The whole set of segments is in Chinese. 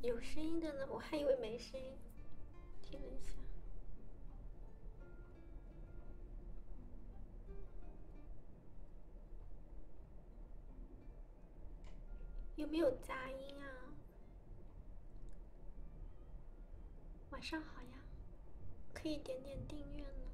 有声音的呢？我还以为没声音，听了一下，有没有杂音啊？晚上好呀，可以点点订阅呢。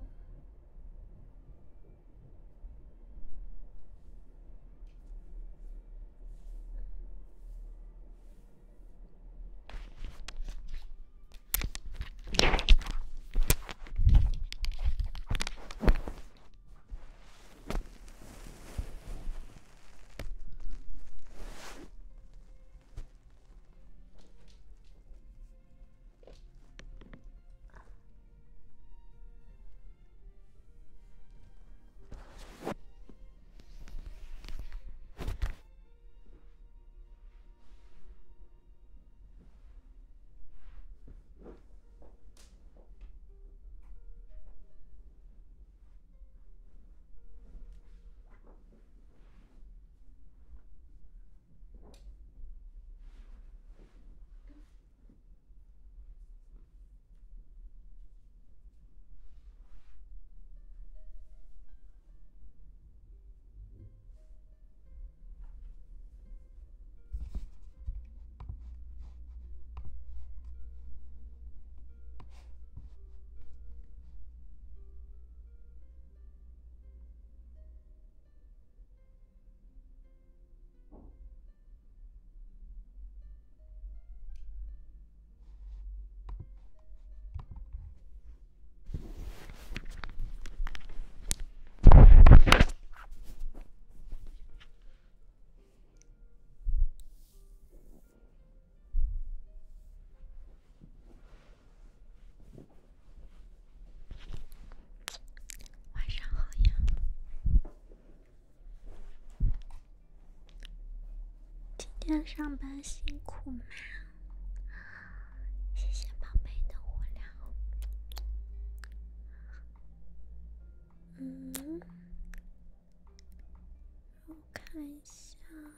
晚上好呀。今天上班辛苦吗？谢谢宝贝的火疗。我看一下。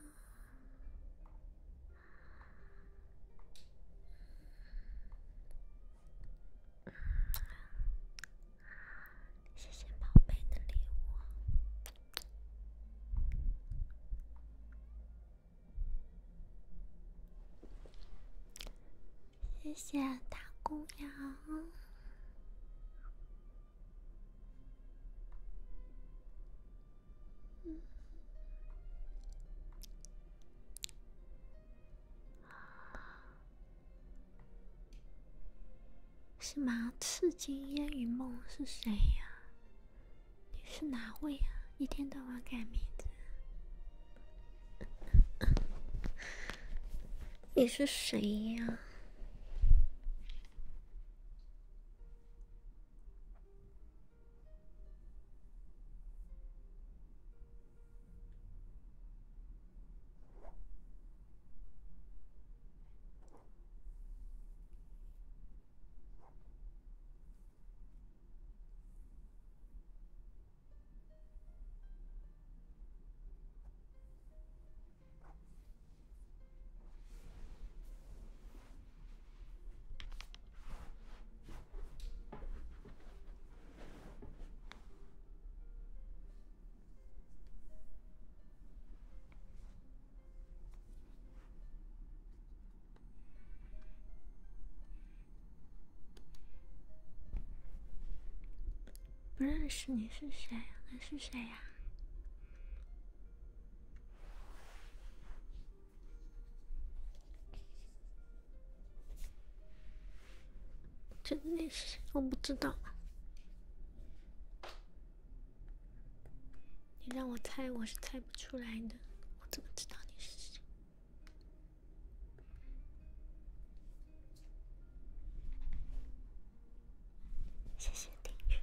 谢谢宝贝的礼物。谢谢大姑娘。什么刺激烟雨梦是谁呀？你是哪位呀？一天到晚改名字。你是谁呀？不认识你是谁？那是谁呀？真的你是谁？我不知道。你让我猜，我是猜不出来的。我怎么知道你是谁？谢谢订阅。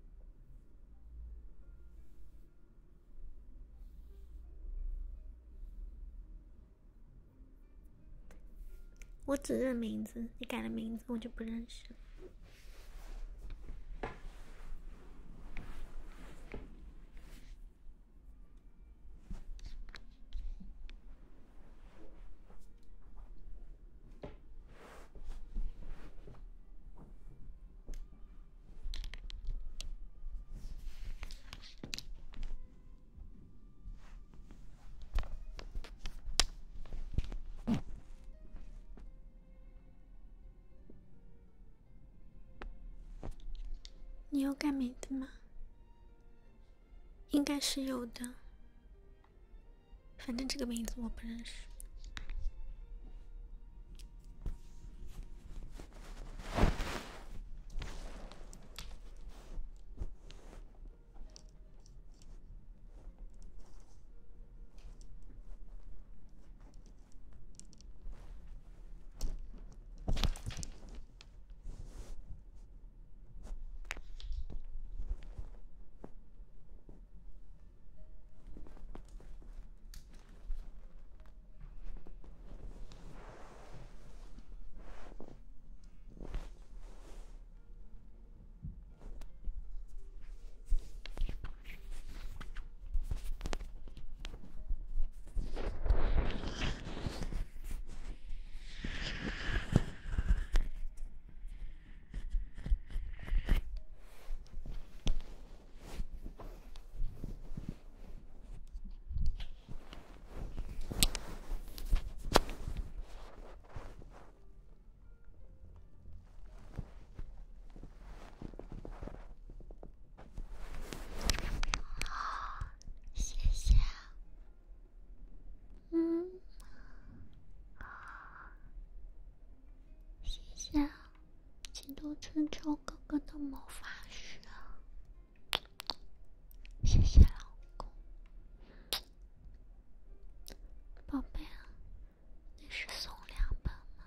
我只认名字，你改了名字我就不认识了。 改名字吗？应该是有的，反正这个名字我不认识。谢谢基督春秋哥哥的魔法师，谢谢老公。宝贝啊，你是送2本吗？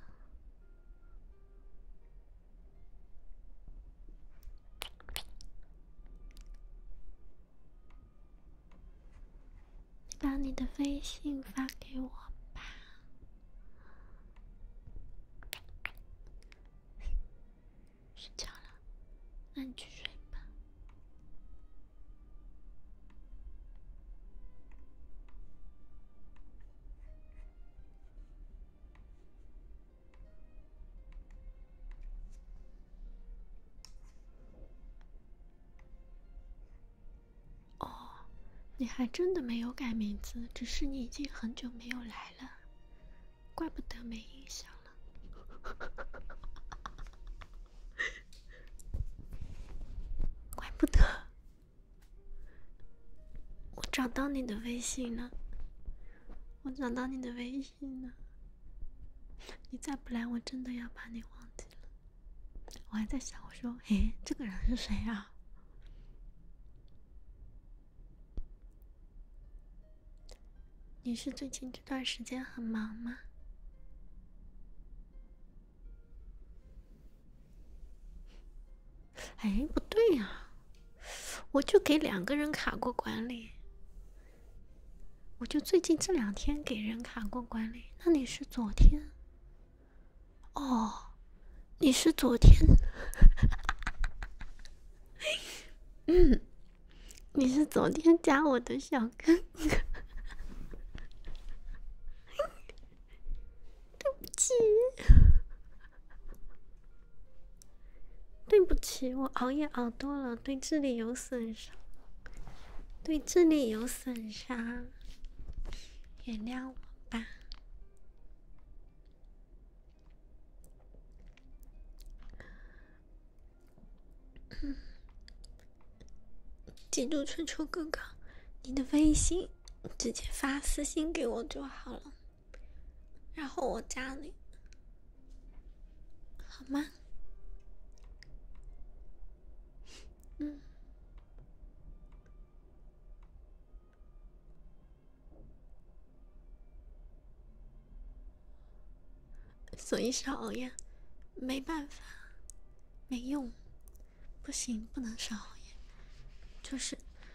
你把你的微信发给我吧。睡觉了，那你去睡吧。哦，你还真的没有改名字，只是你已经很久没有来了，怪不得没印象了。怪不得。我找到你的微信了，我找到你的微信了。你再不来，我真的要把你忘记了。我还在想，我说，诶，这个人是谁啊？你是最近这段时间很忙吗？哎，不对呀，我就给2个人卡过管理，我就最近这2天给人卡过管理。那你是昨天？哦，你是昨天？你是昨天加我的小哥哥。对不起，对不起，我熬夜熬多了，对智力有损伤，对智力有损伤，原谅我吧。基督春秋哥哥，你的微信直接发私信给我就好了，然后我加你，好吗？所以少熬夜，没办法，没用，不行，不能少熬夜，就是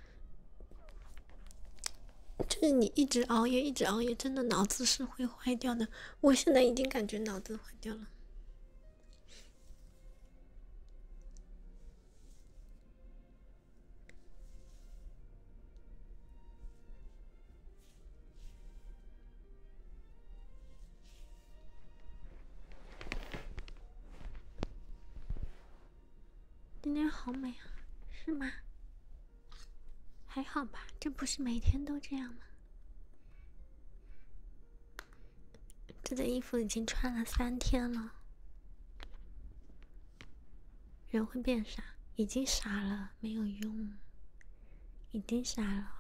你一直熬夜，一直熬夜，真的脑子是会坏掉的。我现在已经感觉脑子坏掉了。今天好美啊，是吗？还好吧，这不是每天都这样吗？这件衣服已经穿了3天了。人会变傻， 已经傻了，没有用，已经傻了。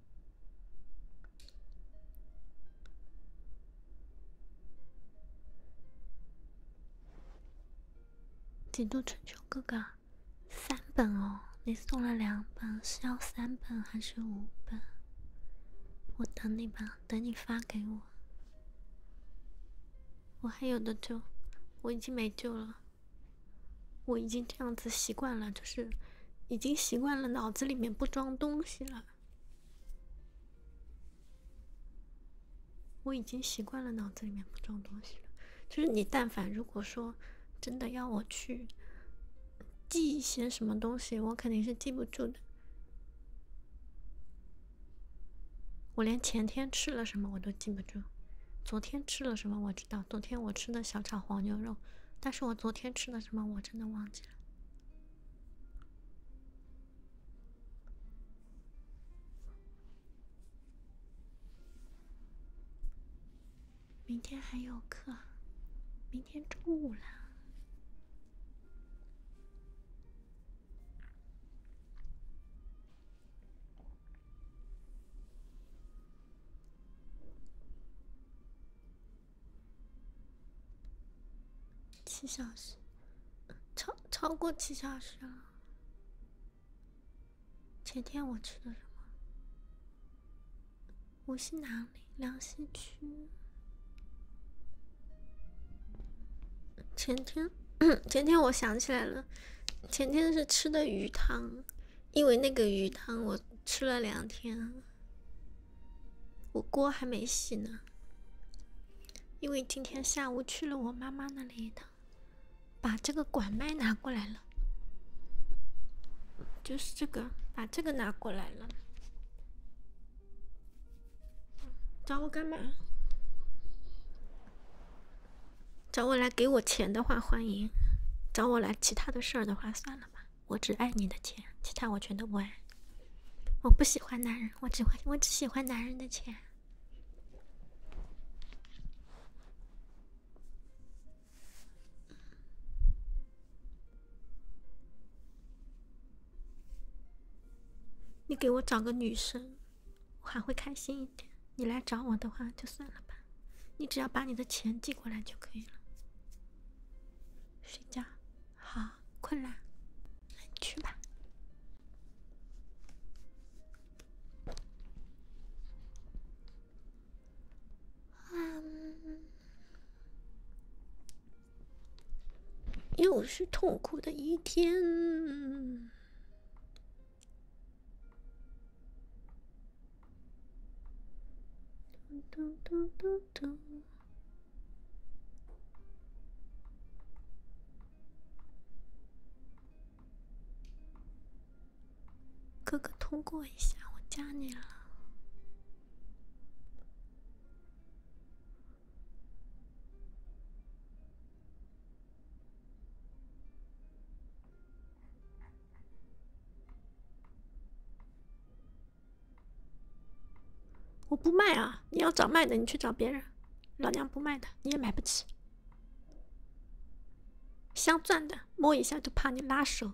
几度春秋哥哥，3本哦，你送了2本，是要3本还是5本？我等你吧，等你发给我。我还有的救，我已经没救了。我已经这样子习惯了，就是已经习惯了脑子里面不装东西了。我已经习惯了脑子里面不装东西了。就是你但凡如果说真的要我去记一些什么东西，我肯定是记不住的。我连前天吃了什么我都记不住，昨天吃了什么我知道，昨天我吃的小炒黄牛肉，但是我昨天吃的什么我真的忘记了。明天还有课，明天中午了。7小时，超过7小时了。前天我吃的什么？无锡哪里？梁溪区。前天我想起来了，前天是吃的鱼汤，因为那个鱼汤我吃了2天，我锅还没洗呢。因为今天下午去了我妈妈那里一趟，把这个管麦拿过来了，就是这个，把这个拿过来了。找我干嘛？找我来给我钱的话欢迎，找我来其他的事儿的话算了吧。我只爱你的钱，其他我全都不爱。我不喜欢男人，我只喜欢男人的钱。你给我找个女生，我还会开心一点。你来找我的话就算了吧，你只要把你的钱寄过来就可以了。睡觉，好，困了，那你去吧。又是痛苦的一天。嘟嘟嘟嘟。哥哥通过一下，我加你了。我不卖啊！你要找卖的，你去找别人。老娘不卖的，你也买不起。镶钻的，摸一下就怕你拉手。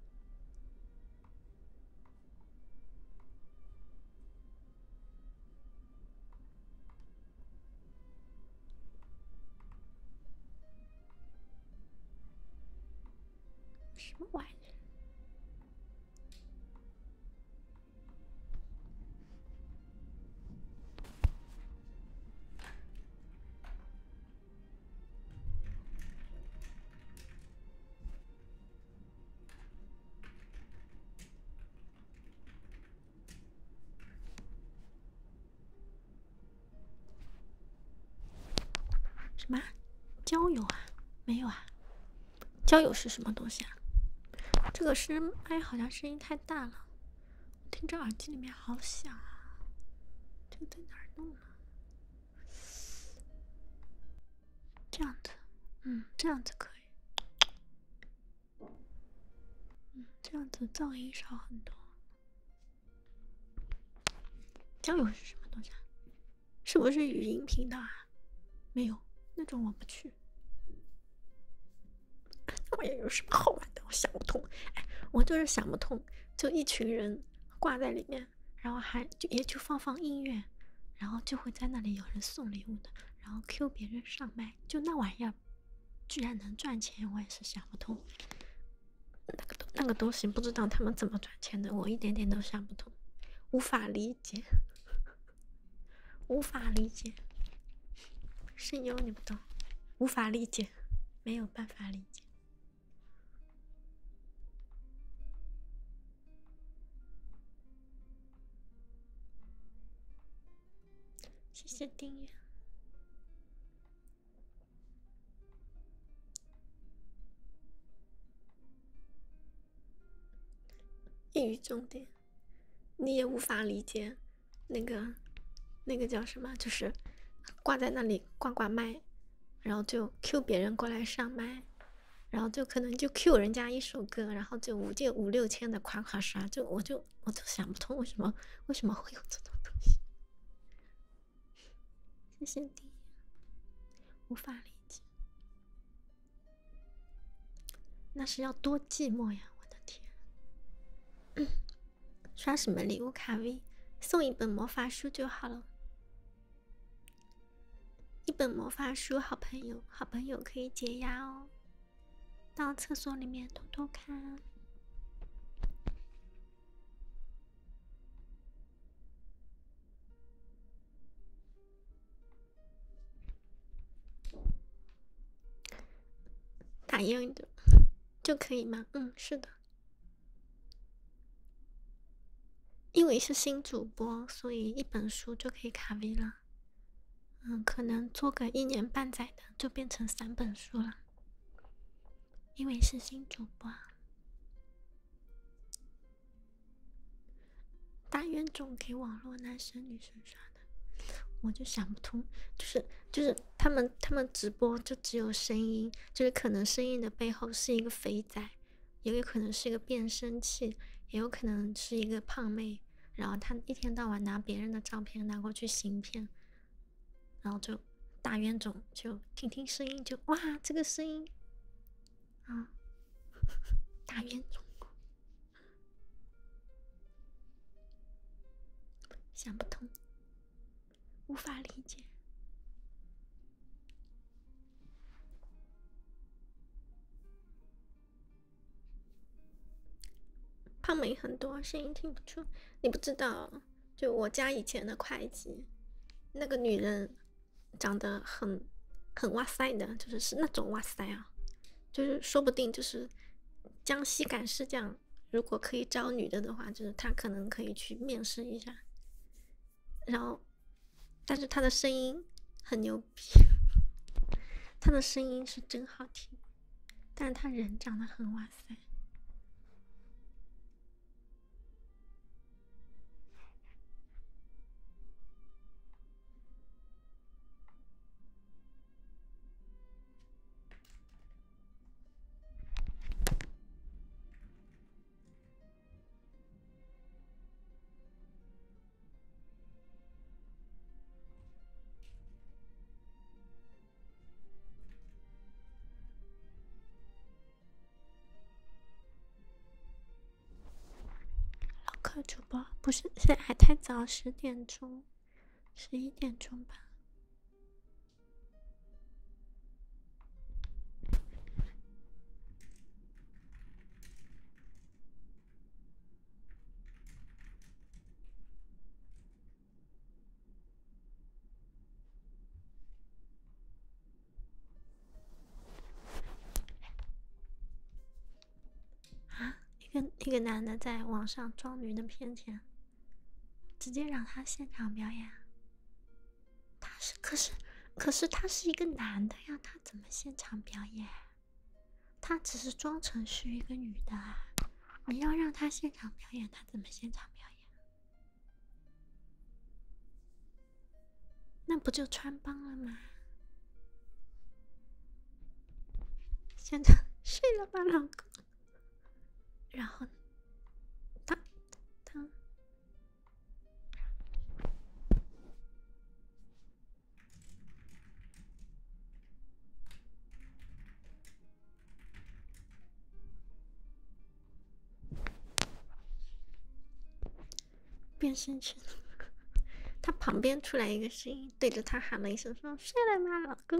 什么玩意儿？什么？交友啊？没有啊。交友是什么东西啊？这个是哎，好像声音太大了，听着耳机里面好响啊。这个在哪儿弄呢？这样子，这样子可以。这样子噪音少很多。交友是什么东西啊？是不是语音频道啊？没有，那种我不去。那玩意有什么好玩的？我想不通。哎， 我就是想不通，就一群人挂在里面，然后也就放音乐，然后就会在那里有人送礼物的，然后 Q 别人上麦，就那玩意儿居然能赚钱，我也是想不通。那个东西不知道他们怎么赚钱的，我一点点都想不通，无法理解，无法理解。声优你不懂，无法理解，没有办法理解。谢谢订阅。一语中的，你也无法理解那个叫什么，就是挂在那里挂麦，然后就 Q 别人过来上麦，然后就可能就 Q 人家一首歌，然后就五六千的夸刷，我就想不通为什么会有这种东西。谢谢你，无法理解，那是要多寂寞呀！我的天，刷什么礼物卡 V， 送一本魔法书就好了。一本魔法书，好朋友可以解压哦。到厕所里面偷偷看。打印的就可以吗？嗯，是的。因为是新主播，所以一本书就可以卡 V 了。可能做个1年半载的就变成3本书了。因为是新主播。大冤种给网络男生女生刷的，我就想不通，就是他们直播就只有声音，就是可能声音的背后是一个肥仔，也有可能是一个变声器，也有可能是一个胖妹，然后他一天到晚拿别人的照片拿过去行骗，然后就大冤种就听声音就哇这个声音啊，大冤种。想不通，无法理解。胖妹很多，声音听不出。你不知道，就我家以前的会计，那个女人长得很哇塞的，就是那种哇塞啊，就是说不定就是江西赶尸匠，如果可以招女的话，就是她可能可以去面试一下。然后，但是她的声音很牛逼，她的声音是真好听，但是她人长得很哇塞。老客主播不是，现在还太早，10点钟，11点钟吧。啊，一个男的在网上装女的骗钱，直接让他现场表演。可是他是一个男的呀，他怎么现场表演？他只是装成是一个女的啊，你要让他现场表演，他怎么现场表演？那不就穿帮了吗？现场睡了吧，老公。然后他电视去了。他旁边出来一个声音，对着他喊了一声说：“睡了吗，老公？”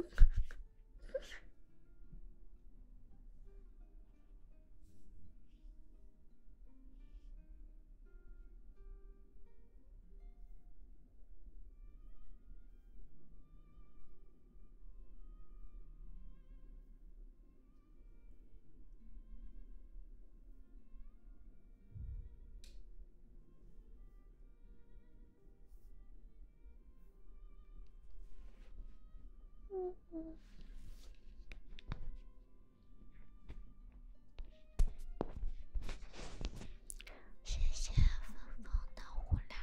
谢谢芬芳的胡辣，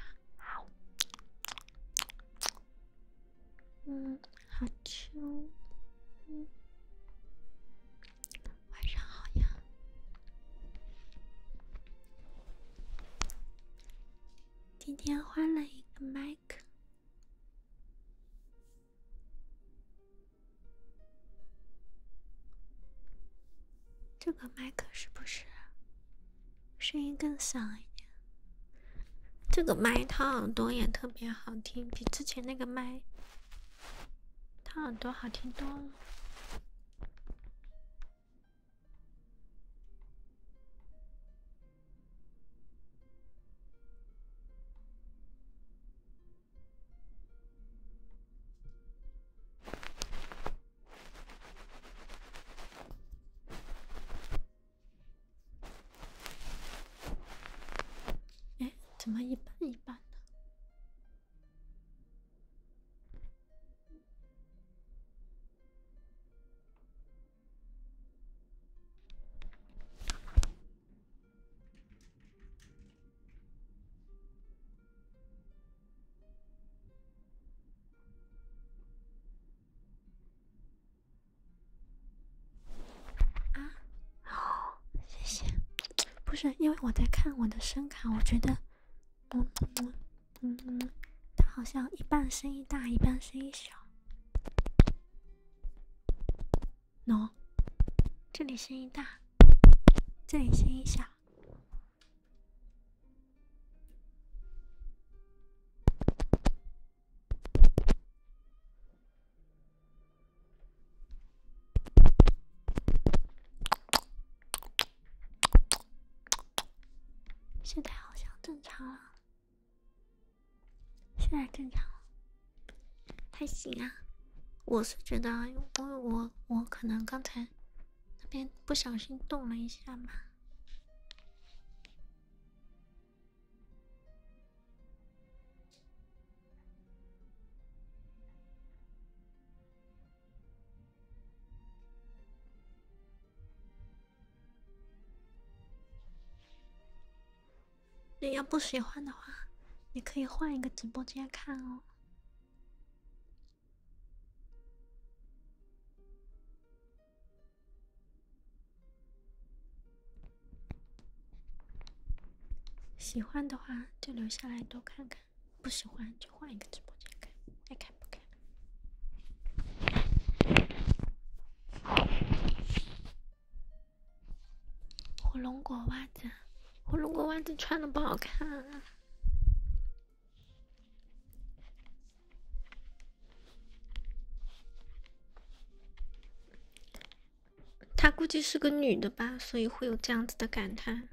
好吃哦。晚上好呀。今天换了一个麦克。这个麦克是不是声音更响一点？这个麦掏耳朵也特别好听，比之前那个麦掏耳朵好听多了。哎，怎么一半一半的？谢谢。不是因为我在看我的声卡，我觉得，它好像一半声音大，一半声音小。喏，这里声音大，这里声音小。现在好像正常了，现在正常了，还行啊。我是觉得，因为我可能刚才那边不小心动了一下嘛。你要不喜欢的话，你可以换一个直播间看哦。喜欢的话就留下来多看看，不喜欢就换一个直播间看，爱看不看。火龙果袜子，火龙果袜子穿的不好看啊。她估计是个女的吧，所以会有这样子的感叹。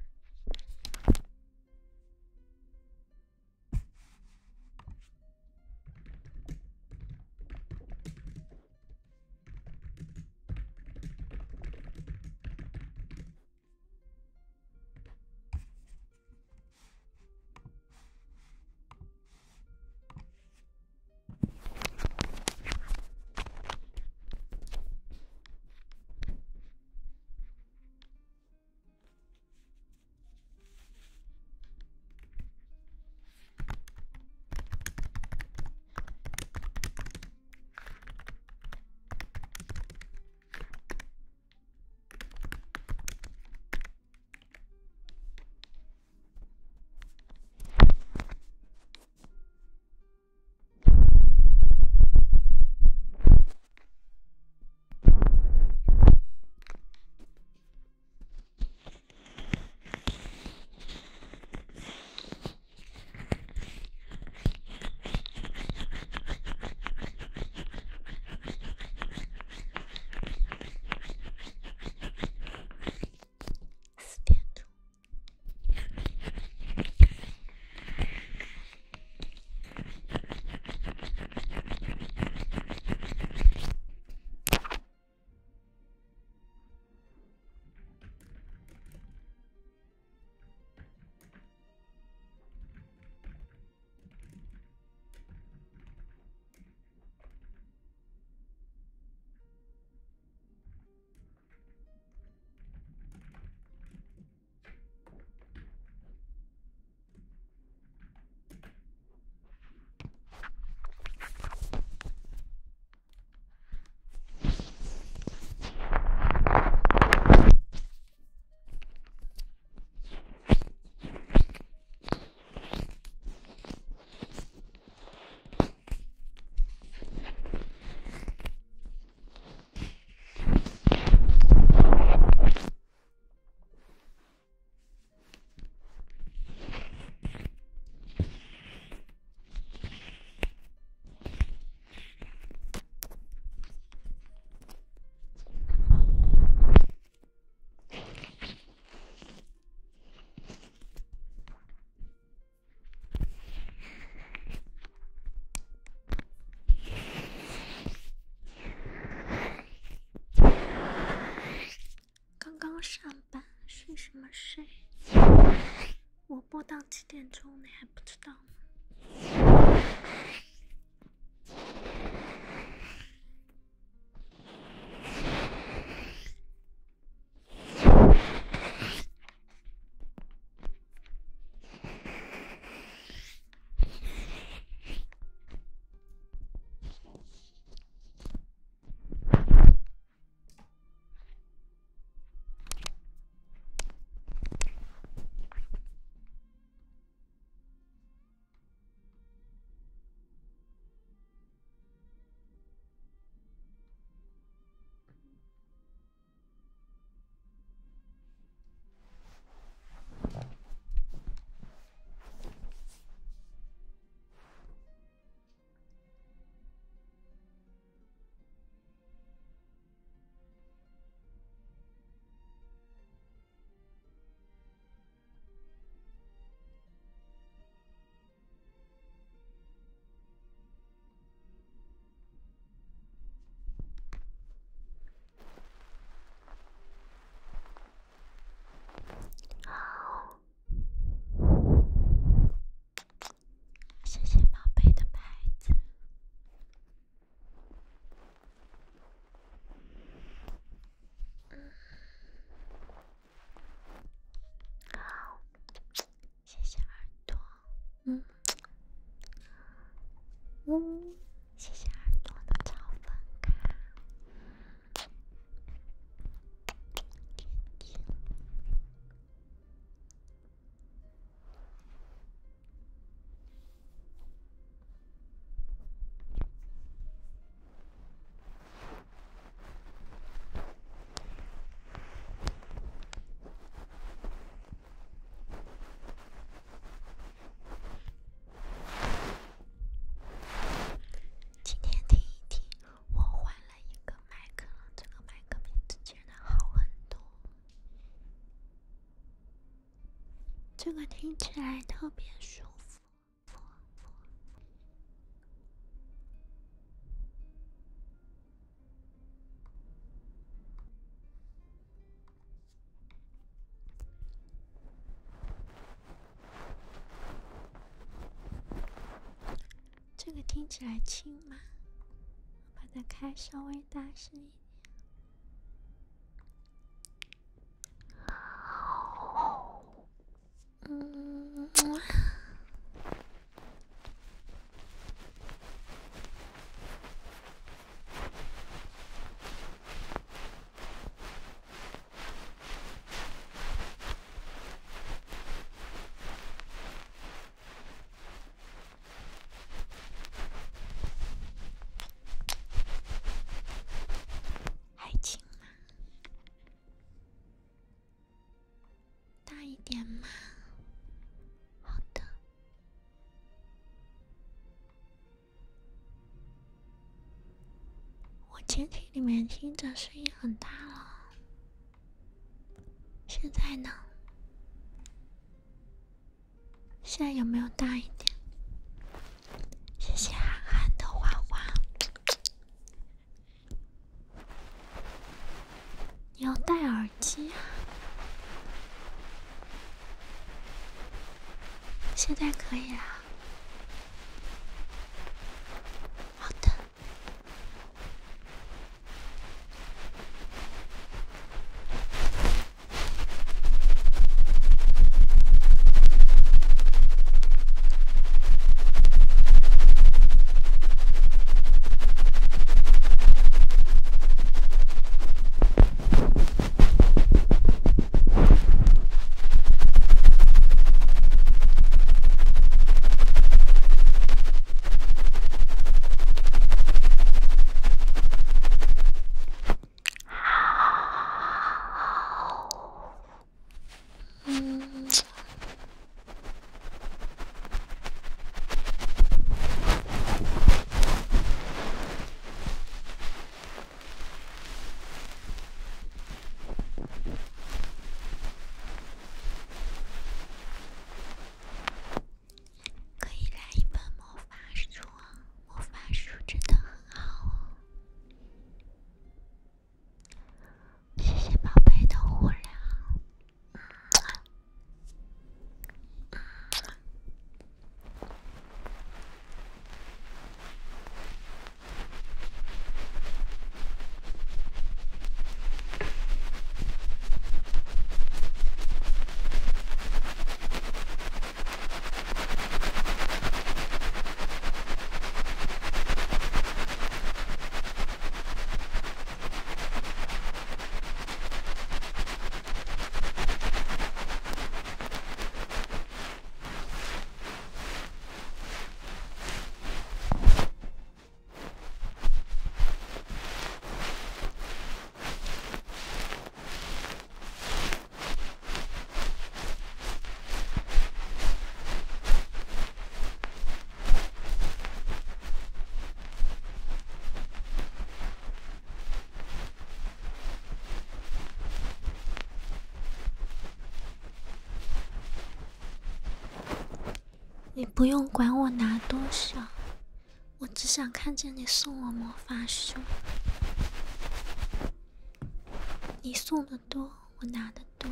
这个听起来特别舒服。这个听起来轻吗？把它开稍微大声一点。还轻吗？大一点吗？好的。我监听里面听着声音很大了，现在呢？现在有没有大一点？谢谢涵涵的花花。你要戴耳机啊？现在可以啦。好的。可以来一本魔法书啊，魔法书真的很好哦。谢谢宝贝的护疗。你不用管我拿多少，我只想看见你送我魔法书。你送的多，我拿的多。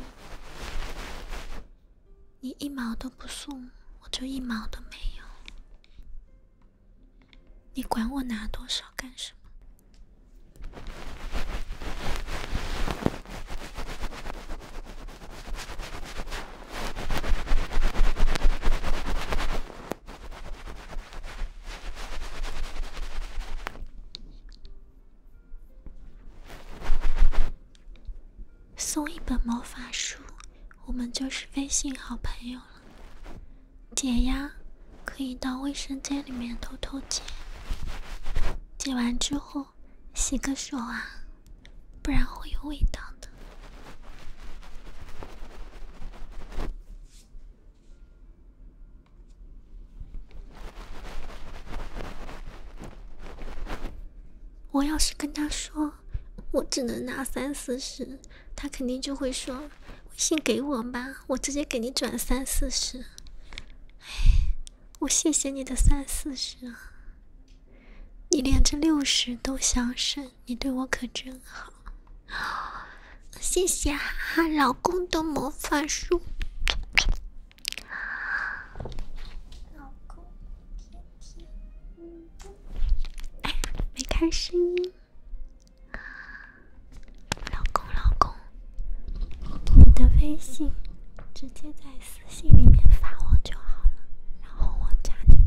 你1毛都不送，我就1毛都没有。你管我拿多少干什么？送一本魔法书，我们就是微信好朋友了。解压可以到卫生间里面偷偷解，解完之后洗个手啊，不然会有味道的。我要是跟他说我只能拿30-40，他肯定就会说为信给我吧，我直接给你转30-40。我谢谢你的30-40啊！你连着60都相胜，你对我可真好。谢谢哈哈老公的魔法书。老公，甜甜，哎，没开声音。老公，老公，你的微信直接在私信里面发我就好了，然后我加你。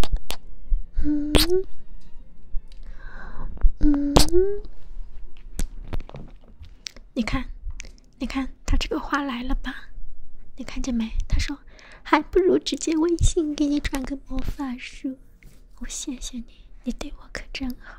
你看，你看，他这个话来了吧？你看见没？他说，还不如直接微信给你转个魔法书。我谢谢你，你对我可真好。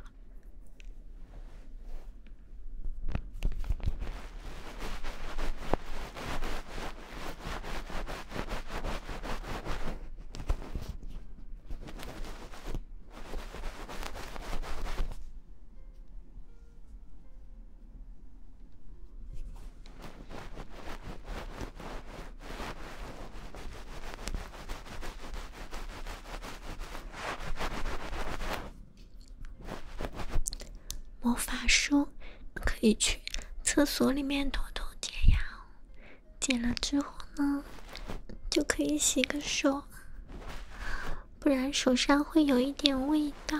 魔法书可以去厕所里面偷偷解压，解了之后呢，就可以洗个手，不然手上会有一点味道。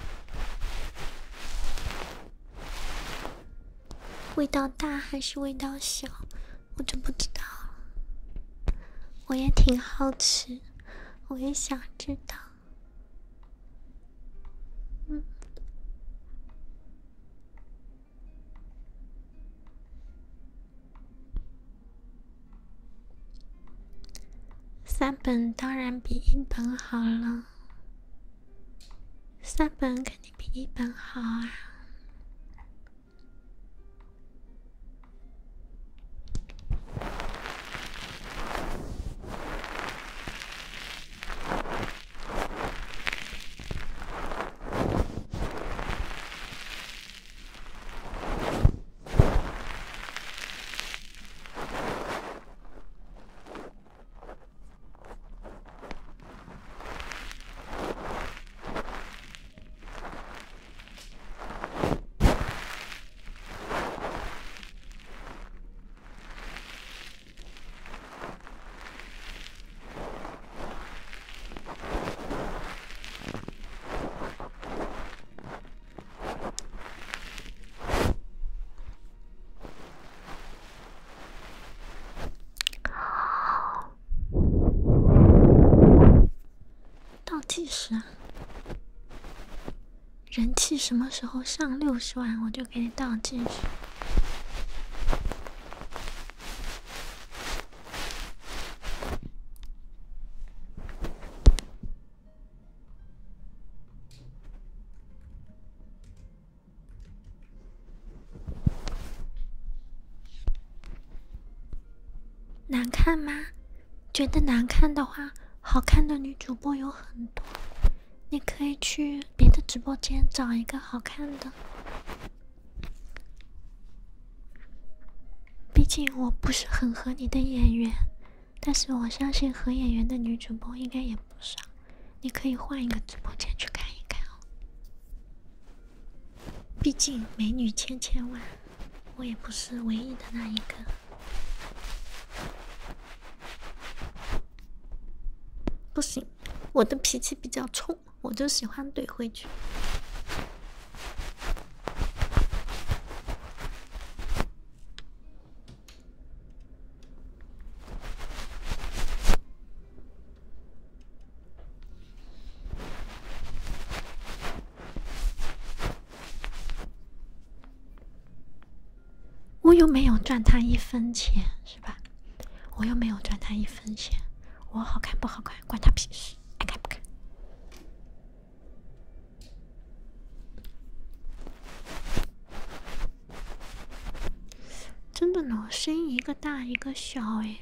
味道大还是味道小，我就不知道了。我也挺好奇，我也想知道。3本当然比1本好了，3本肯定比1本好啊。倒计时啊！人气什么时候上60万，我就给你倒计时。难看吗？觉得难看的话，好看的女主播有很多，你可以去别的直播间找一个好看的。毕竟我不是很合你的眼缘，但是我相信合眼缘的女主播应该也不少，你可以换一个直播间去看一看哦。毕竟美女千千万，我也不是唯一的那一个。不行，我的脾气比较冲，我就喜欢怼回去。我又没有赚他1分钱，是吧？我又没有赚他1分钱，我好看不好看关他屁事，爱看不看。真的呢，声音一个大一个小哎。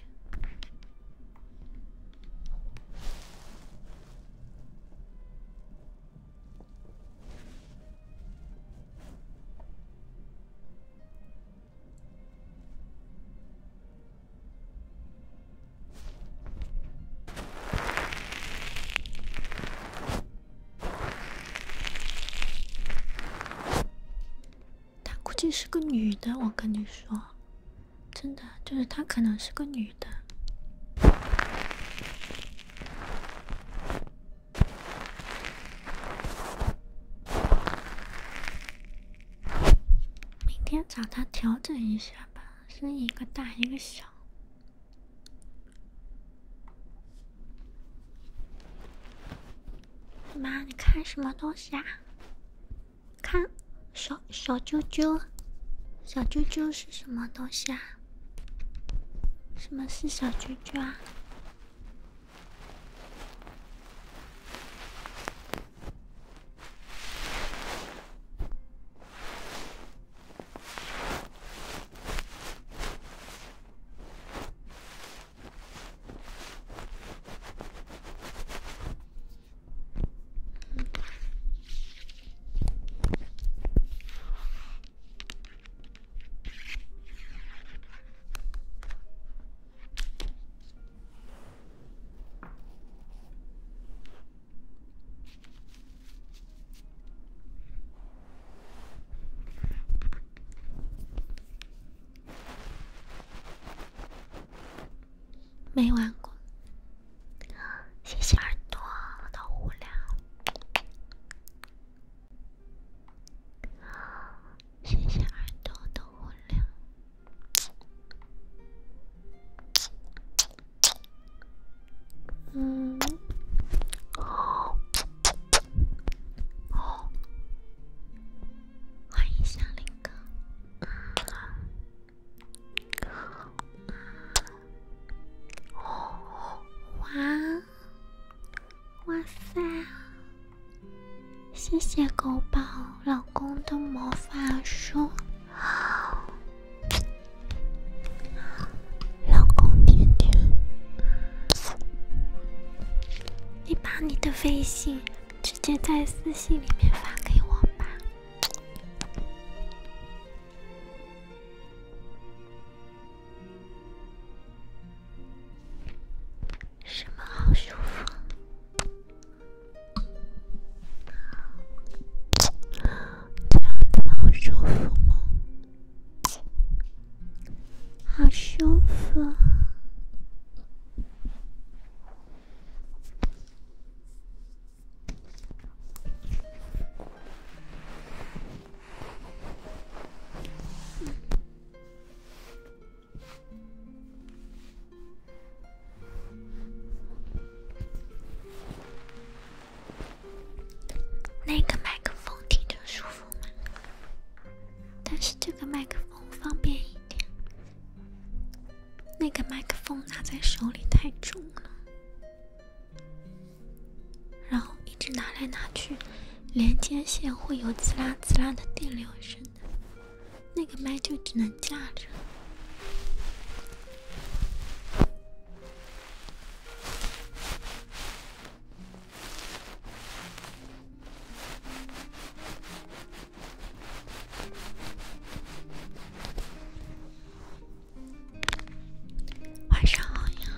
计是个女的，我跟你说，真的，就是她可能是个女的。明天找她调整一下吧，是一个大一个小。妈，你看什么东西啊？看小啾啾，小啾啾是什么东西啊？什么是小啾啾啊？没玩过，谢谢耳朵的无聊，谢谢耳朵的无聊。欢迎小林哥。哇塞！谢谢狗宝老公的魔法书，老公甜甜，你把你的微信直接在私信里面发给我吧。什么好舒服？这样子好舒服吗？好舒服。那个麦克风听着舒服吗？但是这个麦克风方便一点，那个麦克风拿在手里太重了，然后一直拿来拿去，连接线会有滋啦滋啦的电流声的，那个麦就只能架着。晚上好呀。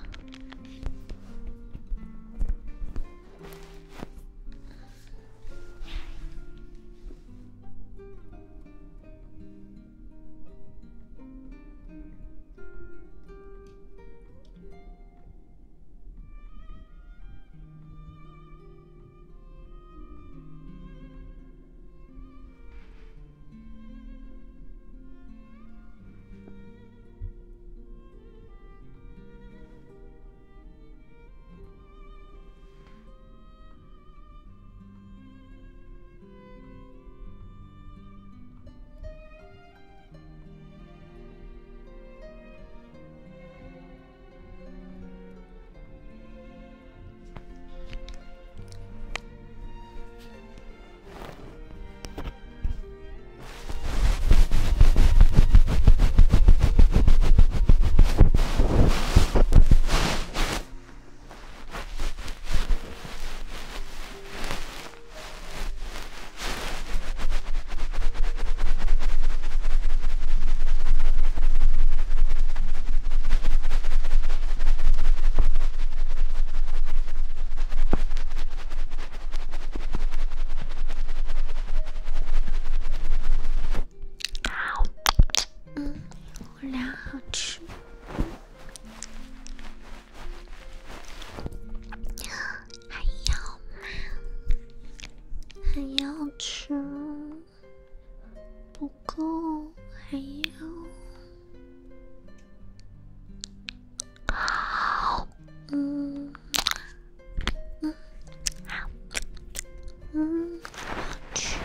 不够，还要。去。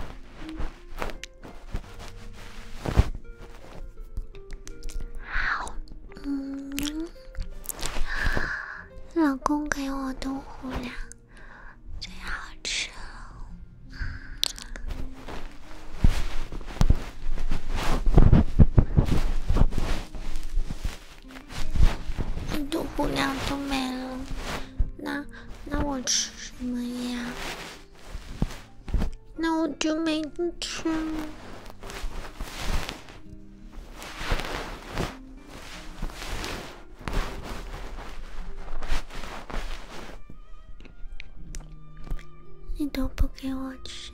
老公给我的虎粮最好吃了。你的虎粮都没了，那我吃什么呀？那我就没得吃了。你都不给我吃，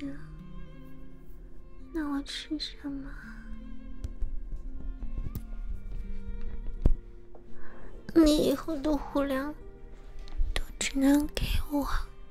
那我吃什么？你以后的虎粮都只能给我。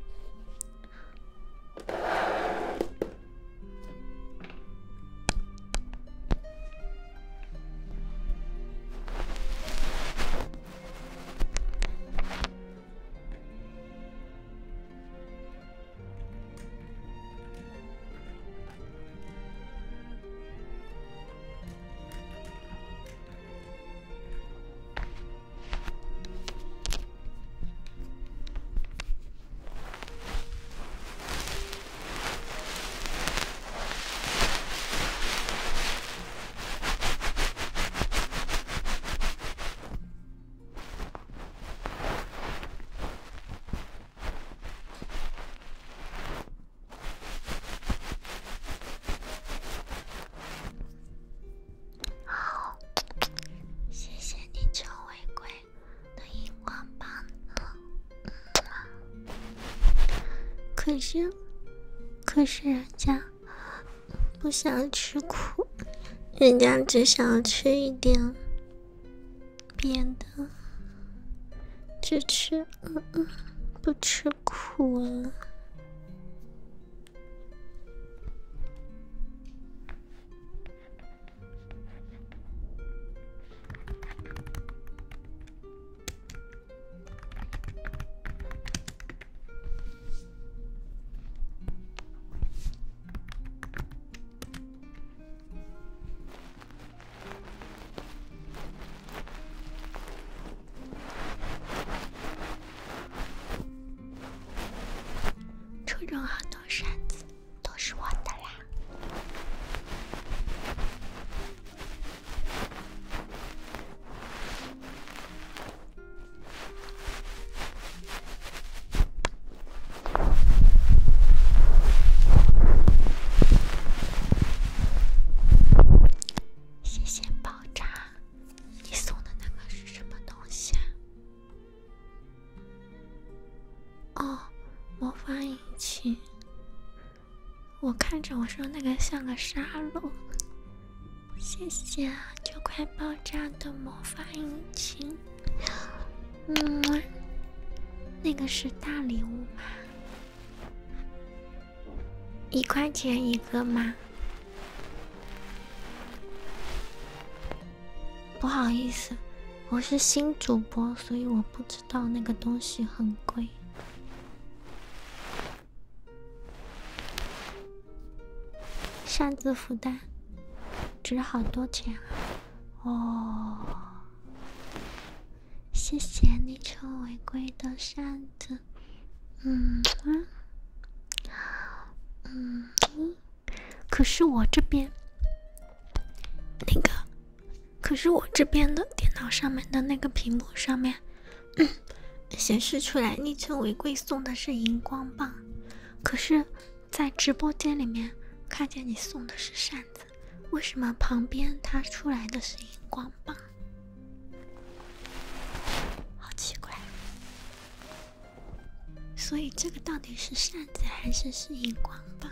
可是人家不想吃苦，人家只想吃一点别的，只吃不吃苦了。抽中好多扇子，都是我的啦。谢谢爆炸，你送的那个是什么东西啊？哦，魔法引擎。我看着我说那个像个沙漏，谢谢就快爆炸的魔法引擎。那个是大礼物吗？1块钱一个吗？不好意思，我是新主播，所以我不知道那个东西很贵。扇子福袋值好多钱啊！哦，谢谢你抽违规的扇子。可是我这边的电脑上面的那个屏幕上面，显示出来昵称违规送的是荧光棒，可是，在直播间里面看见你送的是扇子，为什么旁边它出来的是荧光棒？好奇怪。所以这个到底是扇子还是荧光棒？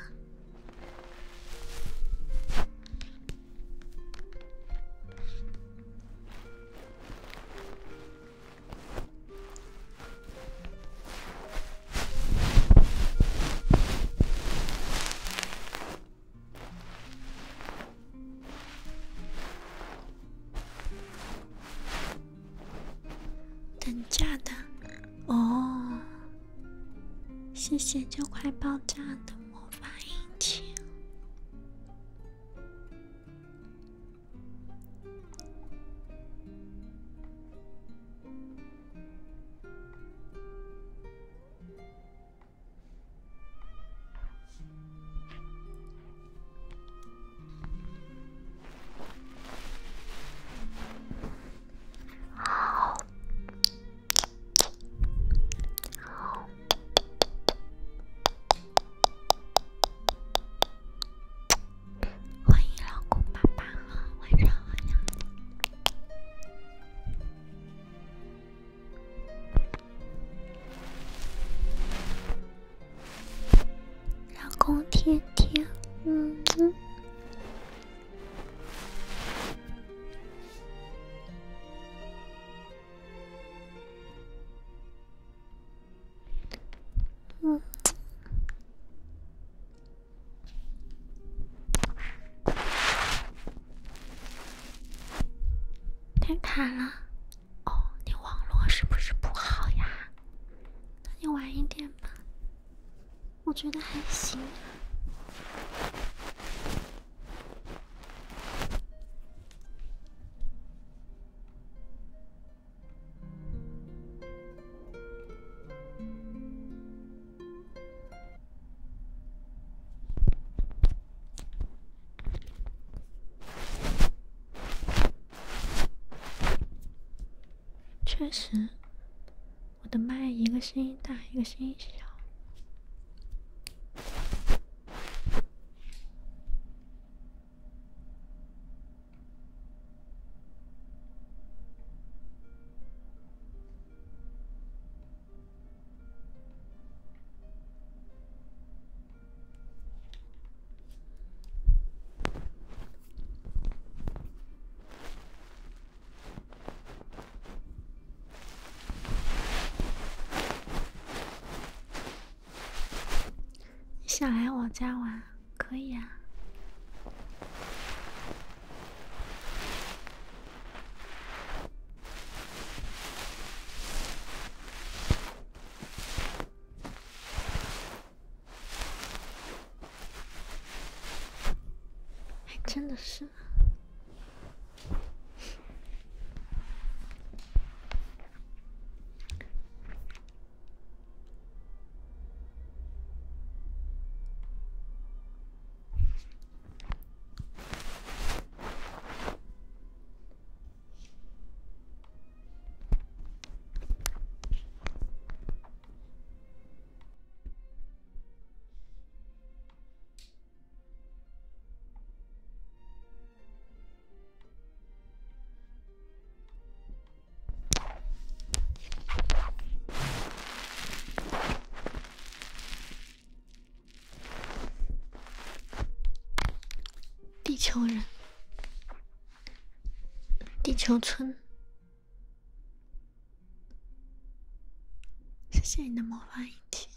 谢谢就快爆炸的魔法引擎。欢迎老公爸爸啊，晚上好呀！老公贴贴，太卡了。哦，你网络是不是不好呀？那你晚一点吧，我觉得还行。确实，我的麦一个声音大，一个声音小。想来我家玩可以啊。还真的是。地球人，地球村，谢谢你的魔法引擎。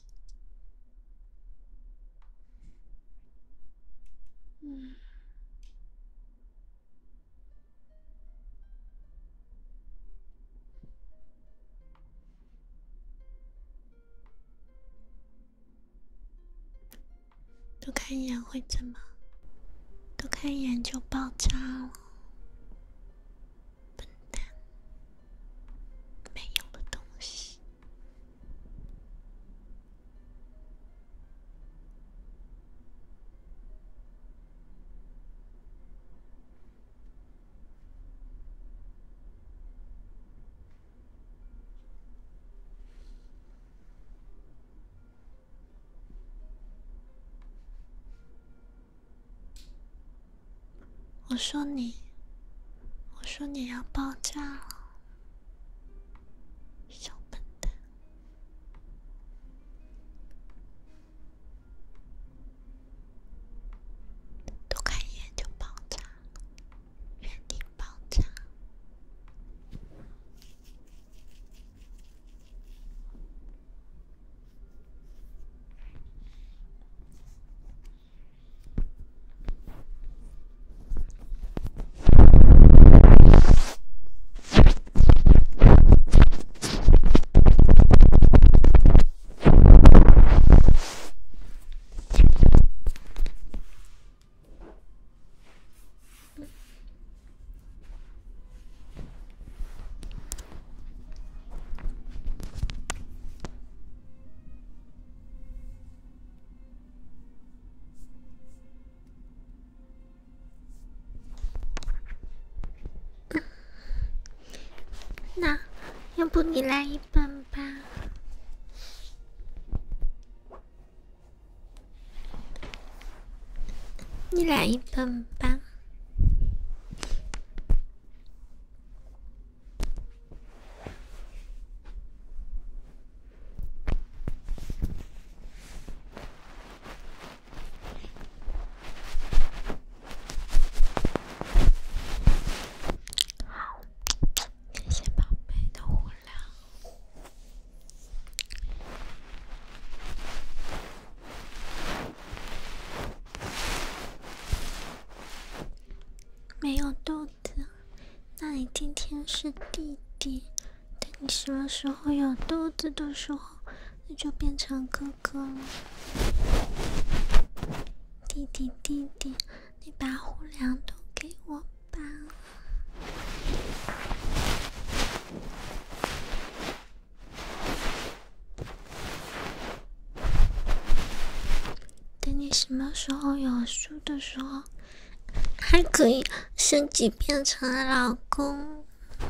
多看一眼会怎么？多看一眼就爆炸了，笨蛋，没用的东西。我说你要爆炸了，小笨蛋！多看一眼就爆炸，原地爆炸。 那要不你来一本吧？你来一本吧。好，谢谢宝贝的无聊。没有肚子，那你今天是弟弟。等你什么时候有肚子的时候，那就变成哥哥了。弟弟弟弟，你把虎粮都给我吧。等你什么时候有书的时候，还可以升级变成老公。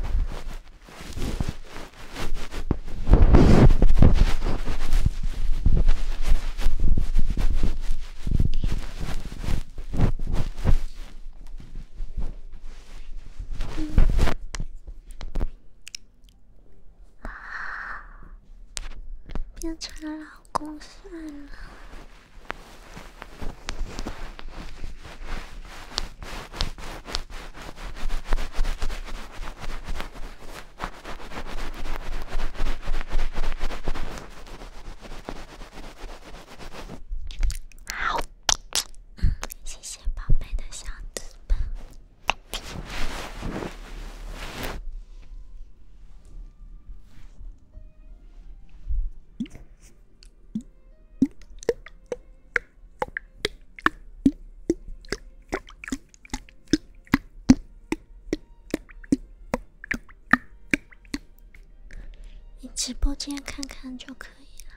变成老公算了。好，谢谢宝贝的小资本。你直播间看看就可以了。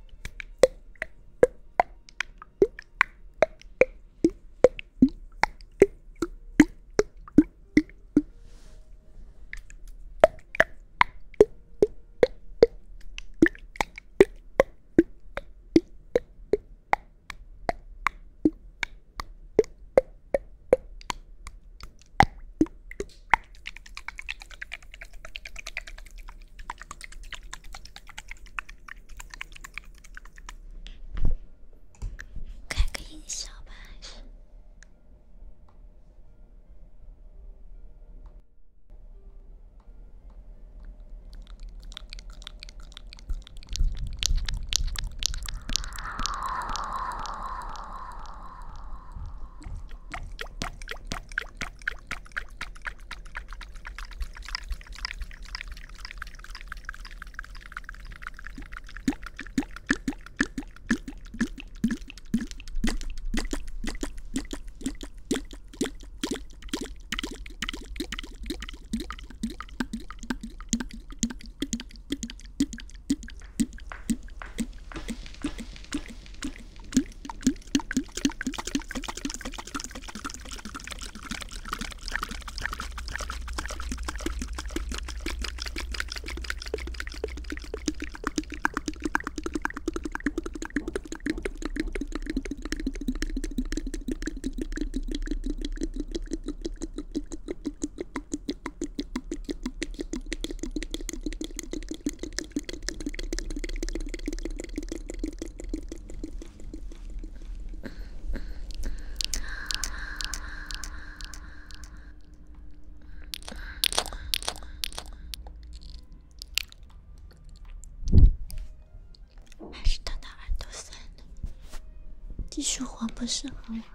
开个音效吧，还是？还是等到耳朵酸了，技术活不适合我。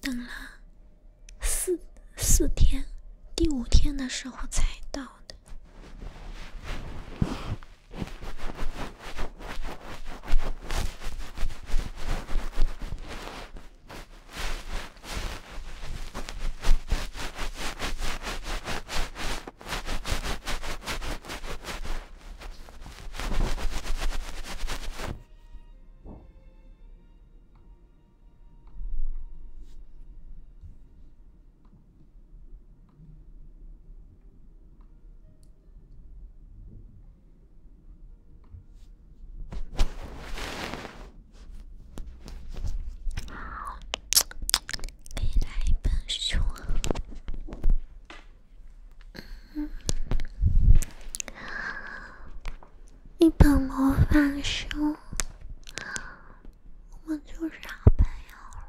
等了四天，第5天的时候才到的。一本魔法书，我们就是好朋友了。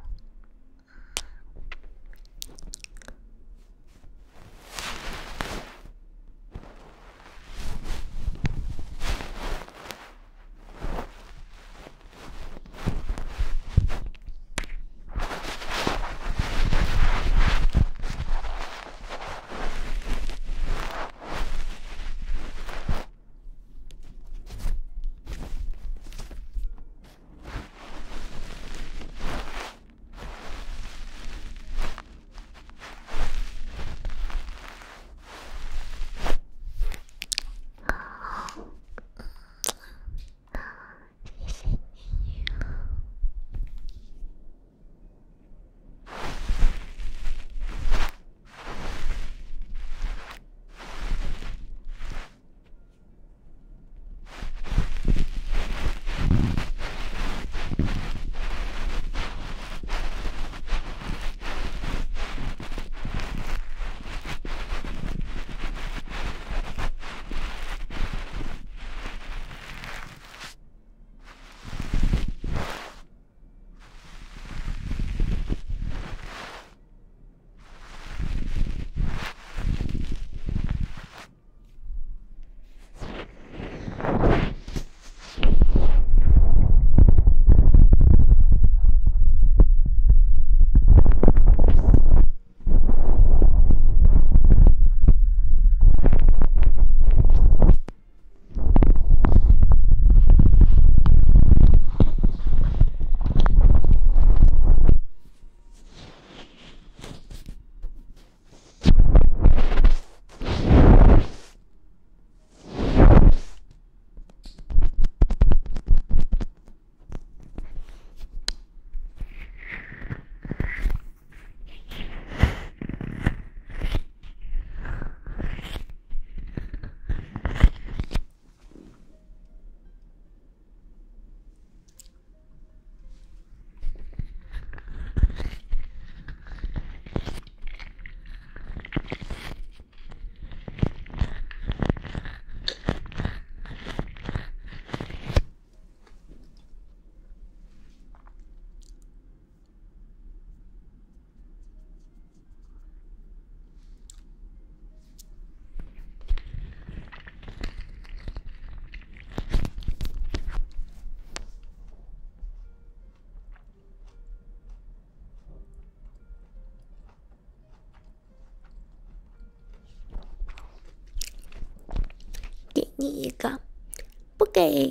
给你一个，不给，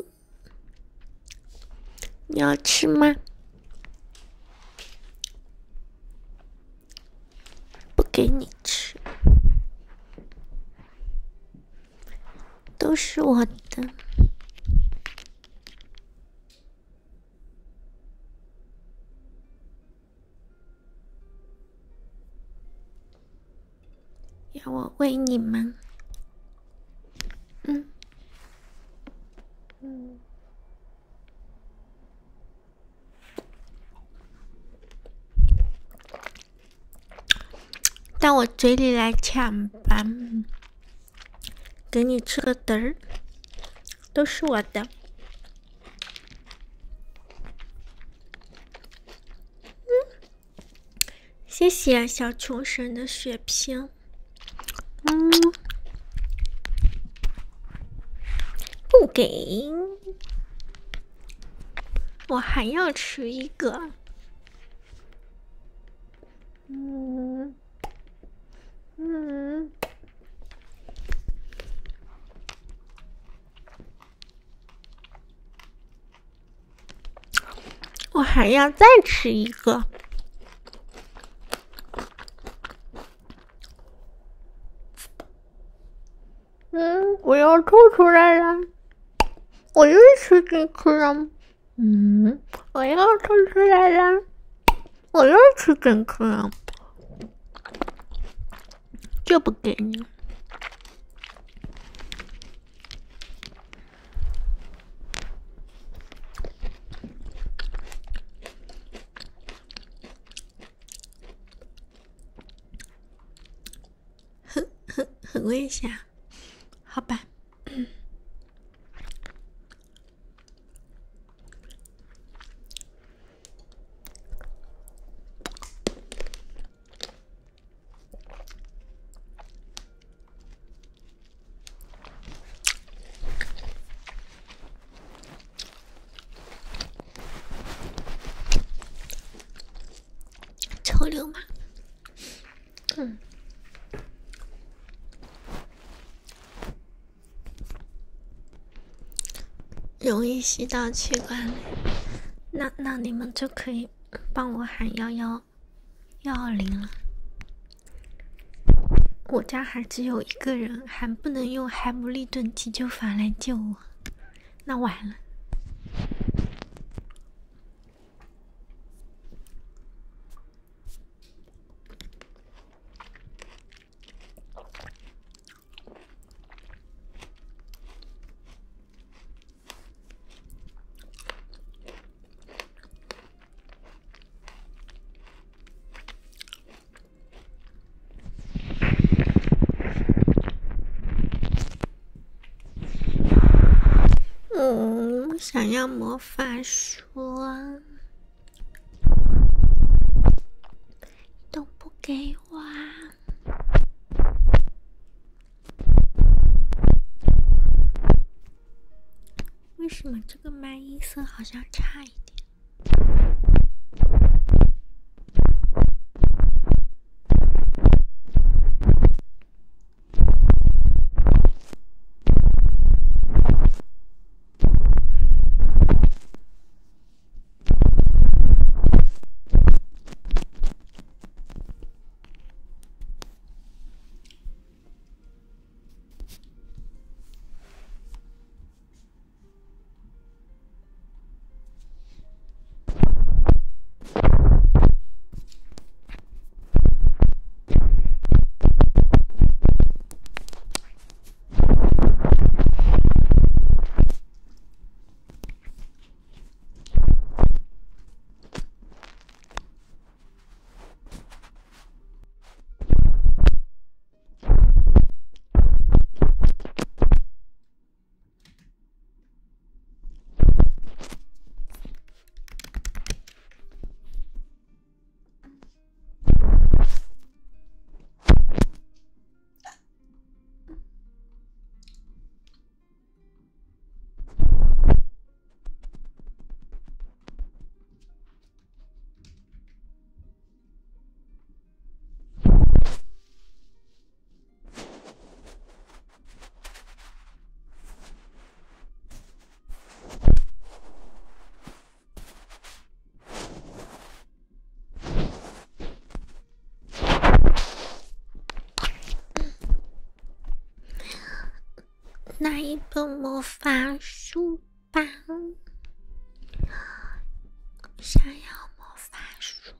你要吃吗？不给你吃，都是我的。要我喂你们？到我嘴里来抢吧，给你吃个嘚儿，都是我的。谢谢小穷神的血瓶。不给，我还要吃一个。 还要再吃一个。我要吐出来了，我又吃进去了。我要吐出来了，我又吃进去了，就不给你。很危险，好吧。臭流氓。容易吸到气管里，那你们就可以帮我喊110了。我家还只有一个人，还不能用海姆利顿急救法来救我，那完了。想要魔法书啊，都不给我啊！为什么这个麦音色好像差一点？拿一本魔法书吧，想要魔法书。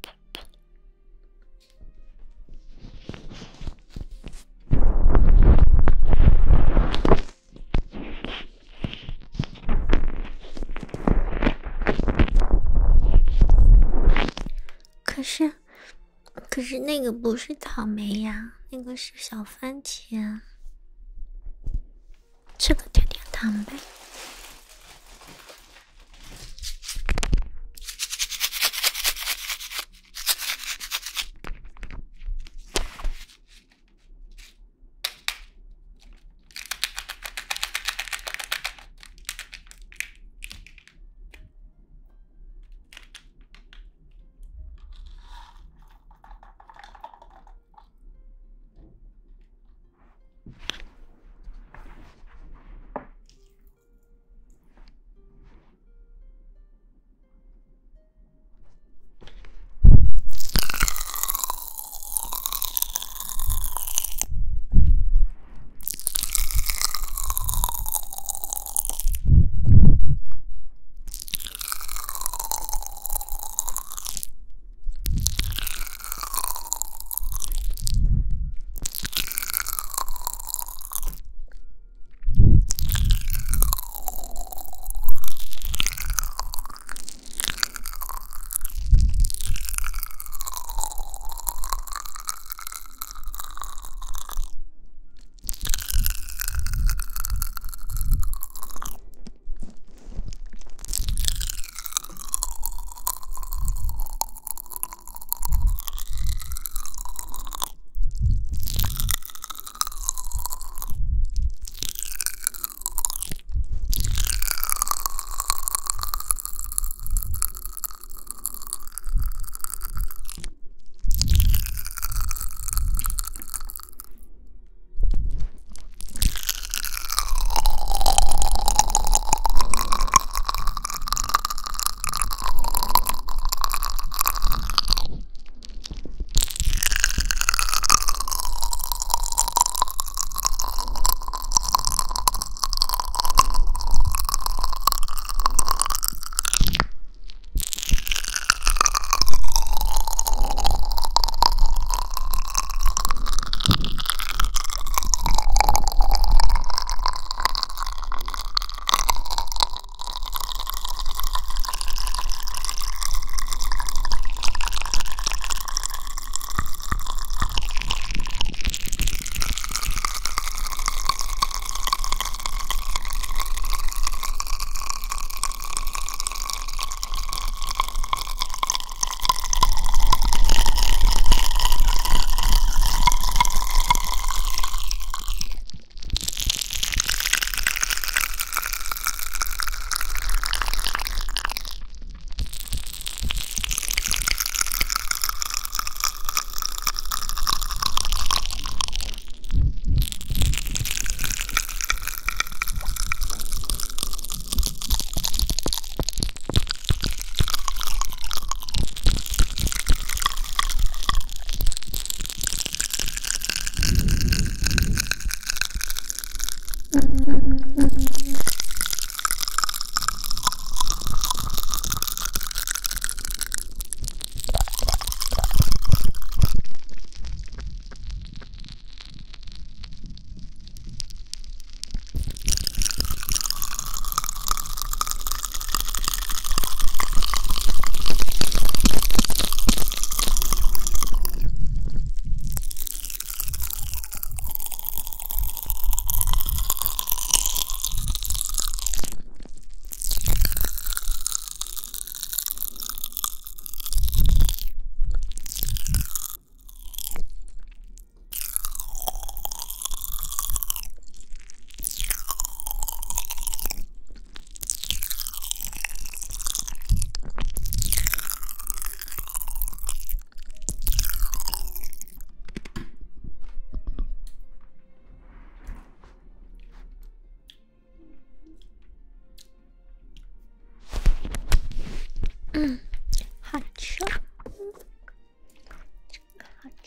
可是那个不是草莓呀，那个是小番茄。吃个甜甜糖呗。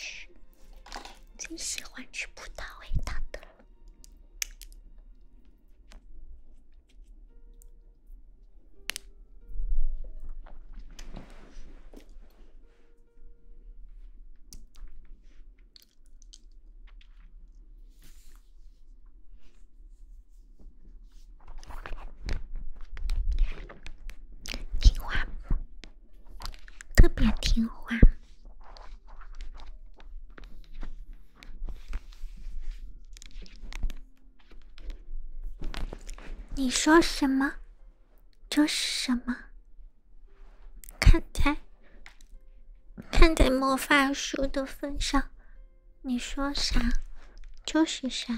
吃，最喜欢吃葡萄味道的。听话，特别听话。你说什么就是什么。看在魔法书的份上，你说啥就是啥。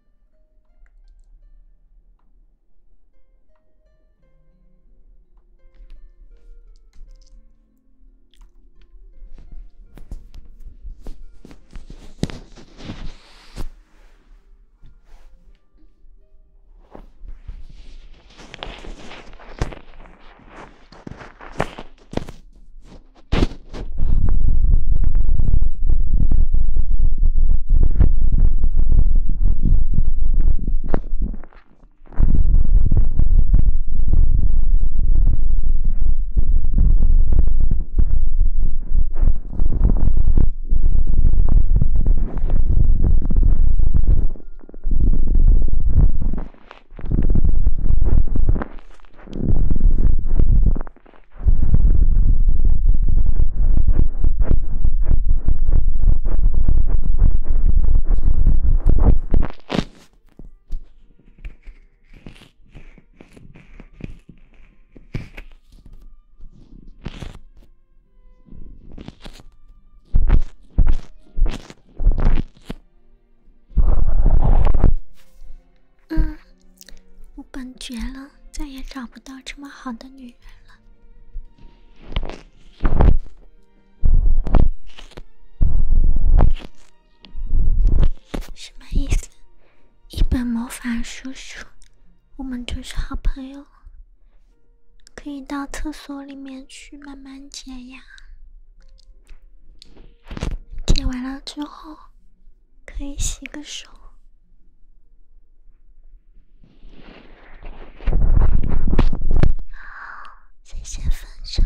我本绝了，再也找不到这么好的女人了。什么意思？一本魔法书，我们就是好朋友，可以到厕所里面去慢慢解呀。解完了之后，可以洗个手。谢谢分享。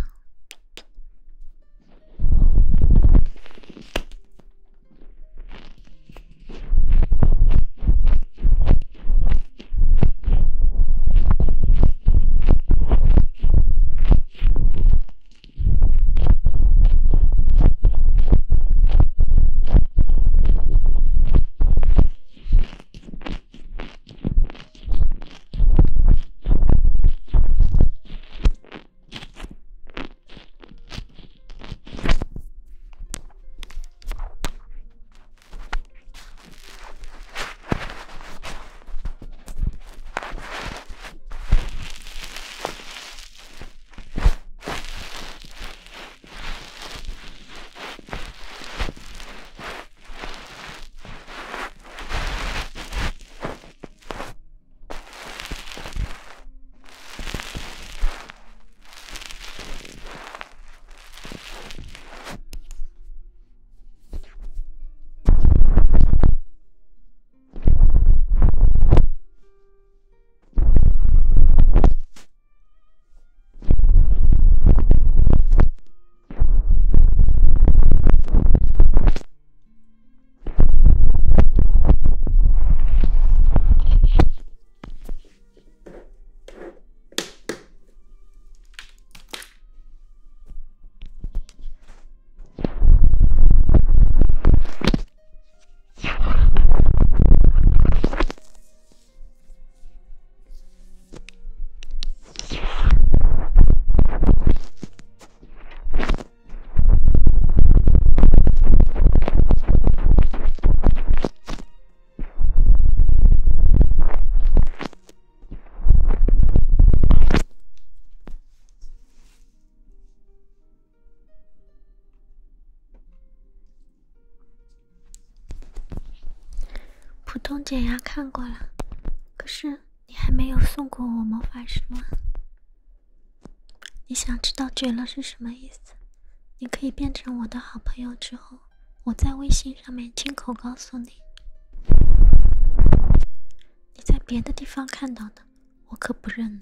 普通解压看过了，可是你还没有送过我魔法书啊。你想知道绝了是什么意思？你可以变成我的好朋友之后， 我在微信上面亲口告诉你，你在别的地方看到的，我可不认呢。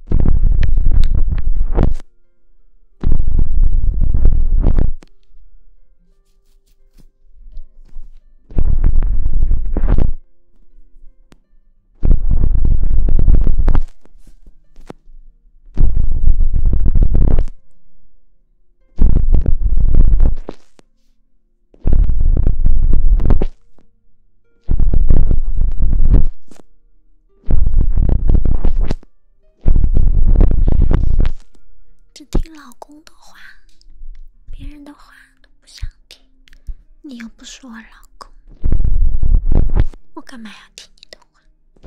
只听老公的话，别人的话都不想听。你又不是我老公，我干嘛要听你的话？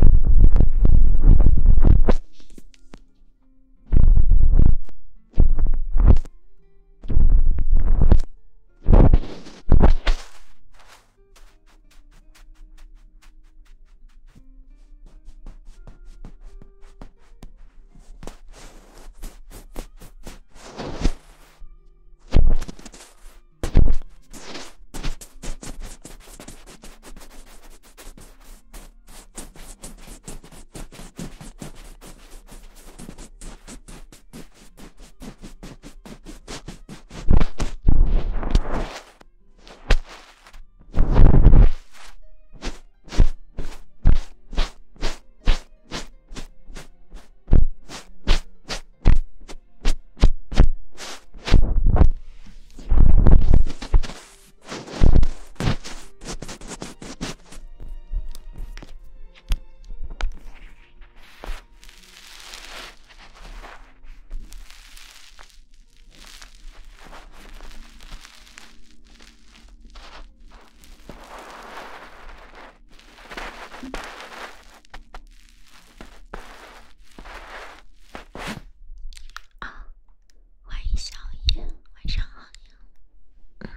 欢迎小叶，晚上好呀。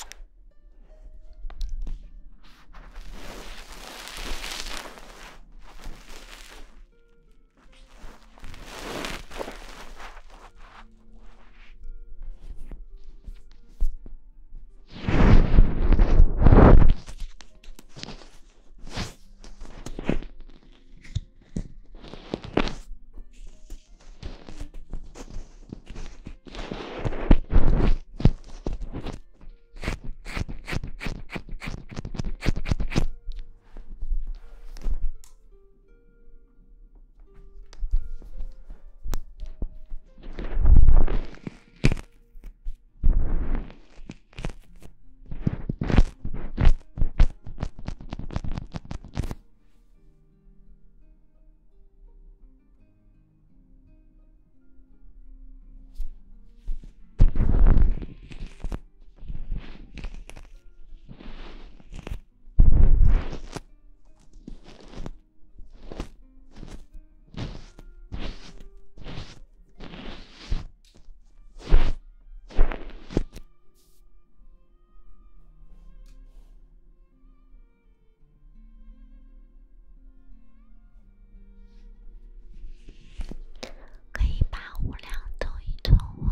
可以把无聊逗一逗我。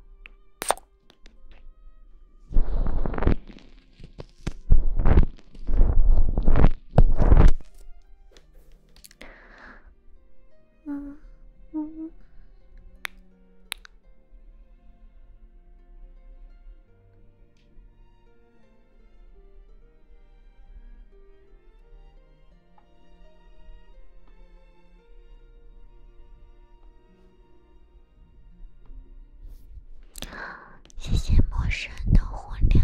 谢谢陌生的火亮。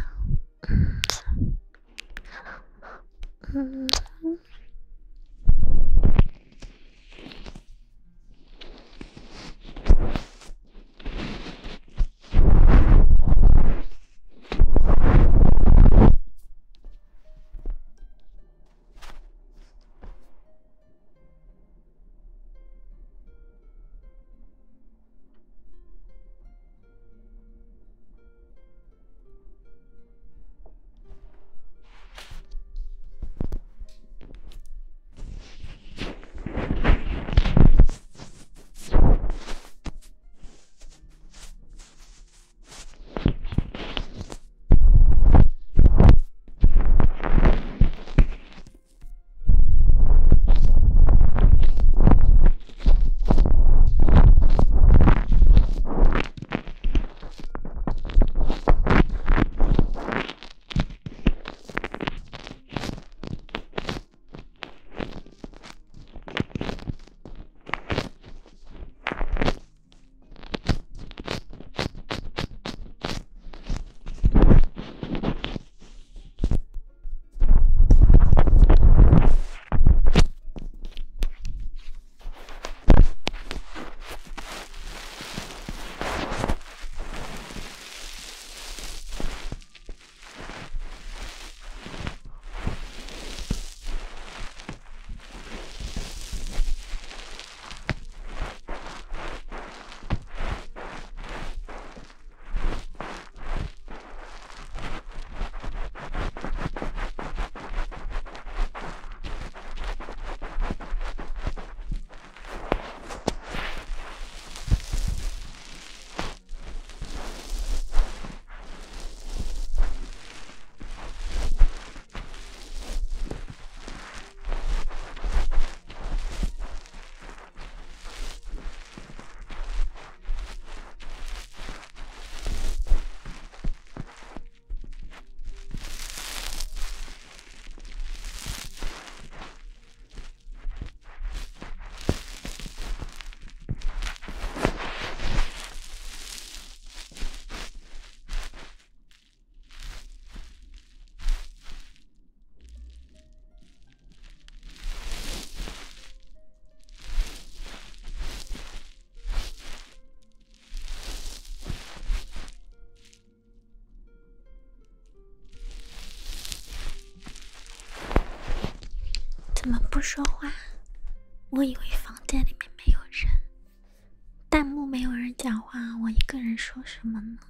怎么不说话？我以为房间里面没有人，弹幕没有人讲话，我一个人说什么呢？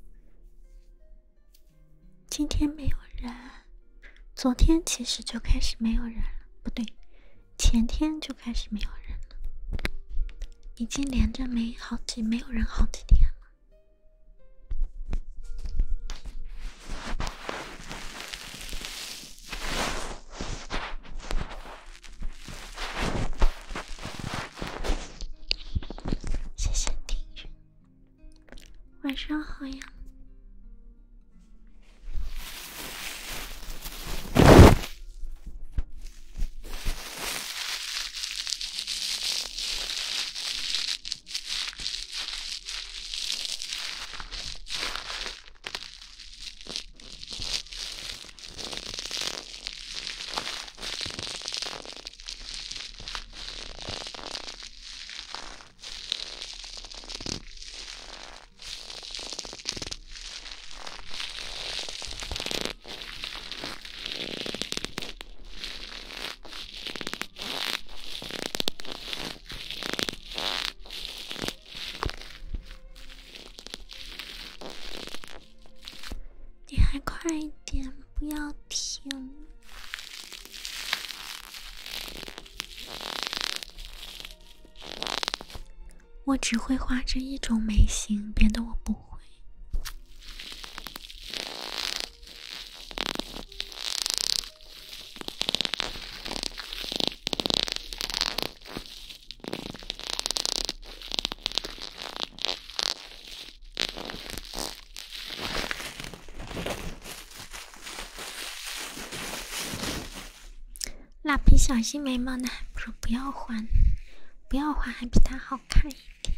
今天没有人，昨天其实就开始没有人了，不对，前天就开始没有人了，已经连着没有人好几天了。谢谢订阅，晚上好呀。你还快一点，不要停。我只会画这一种眉形，别的我不会。蜡笔小新眉毛呢，还不如不要画，不要画还比它好看一点。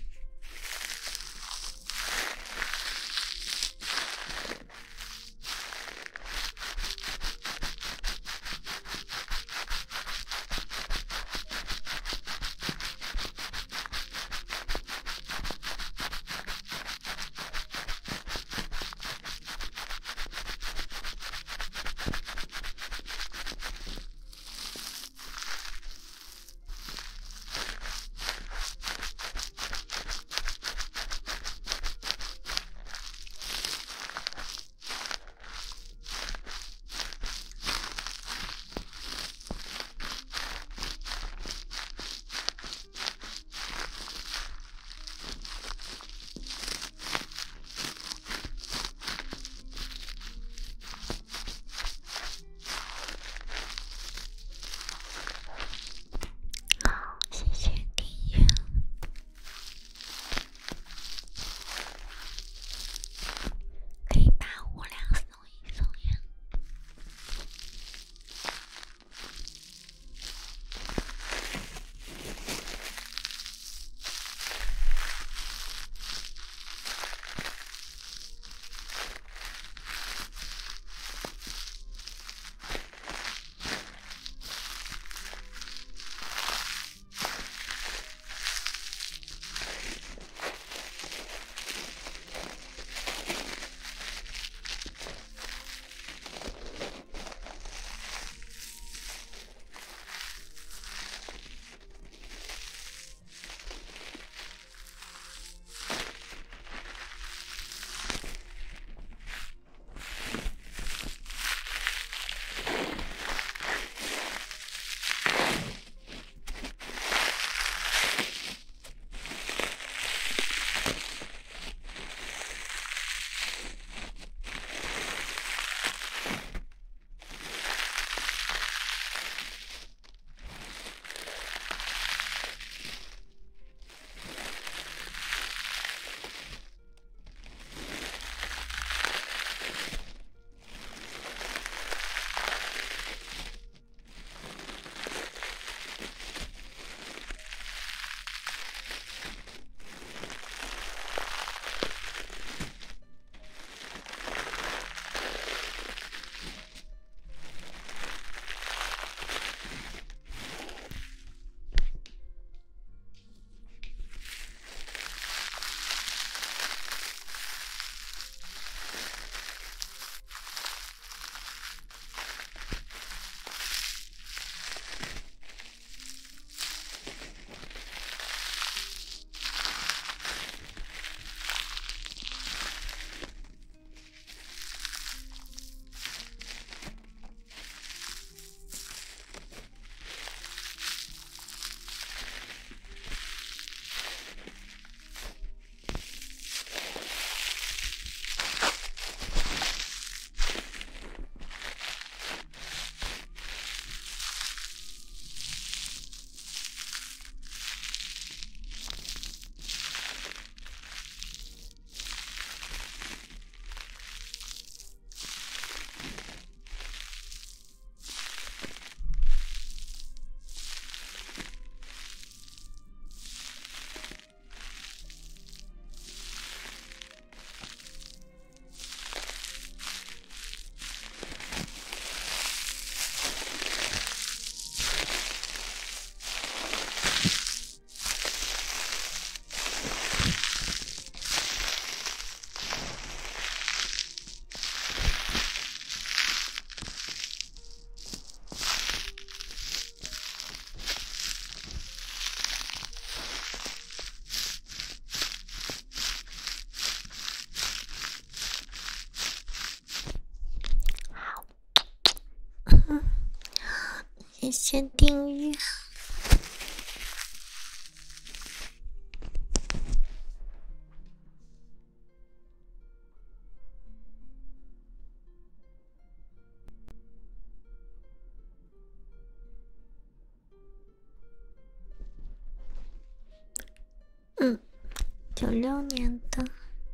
谢谢订阅。96年的，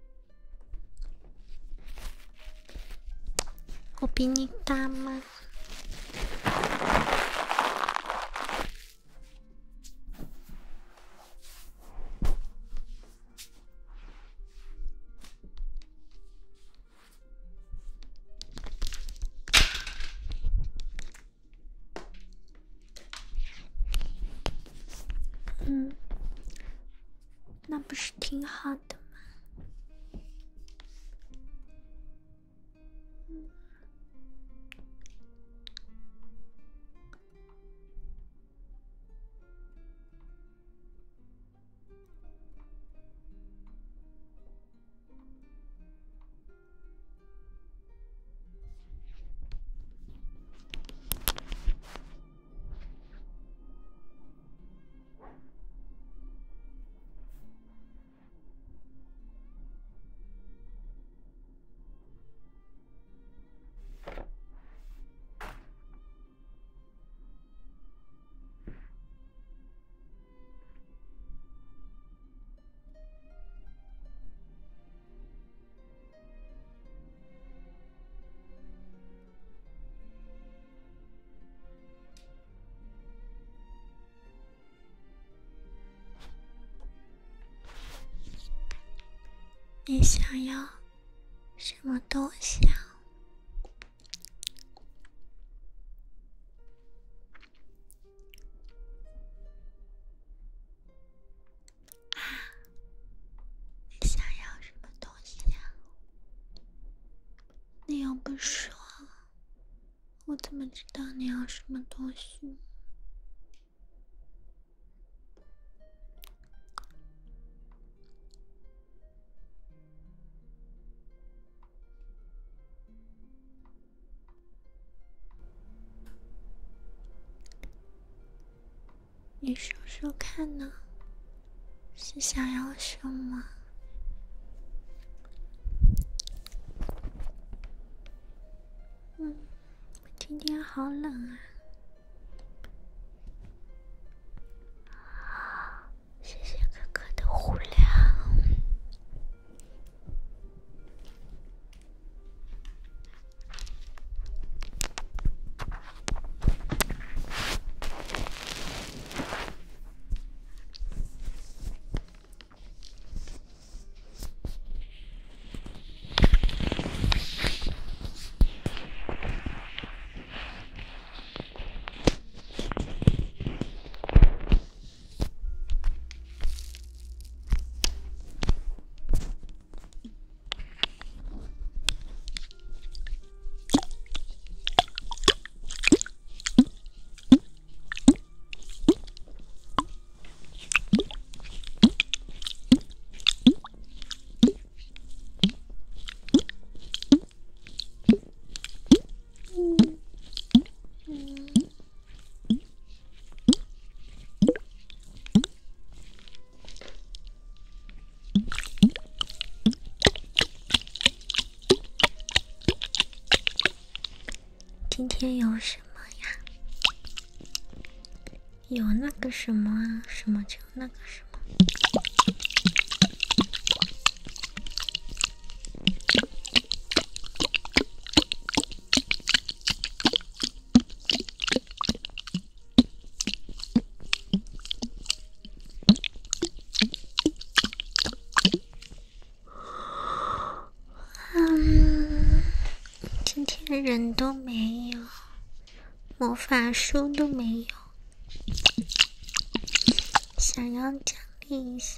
我比你大吗？那不是挺好的吗？你想要什么东西啊？你想要什么东西呀？你又不说，我怎么知道你要什么东西？你说说看呢？是想要什么？今天好冷啊！谢谢哥哥的护粮。今天有什么呀？有那个什么啊？什么就那个什么。今天人都没有，魔法书都没有，想要奖励一下。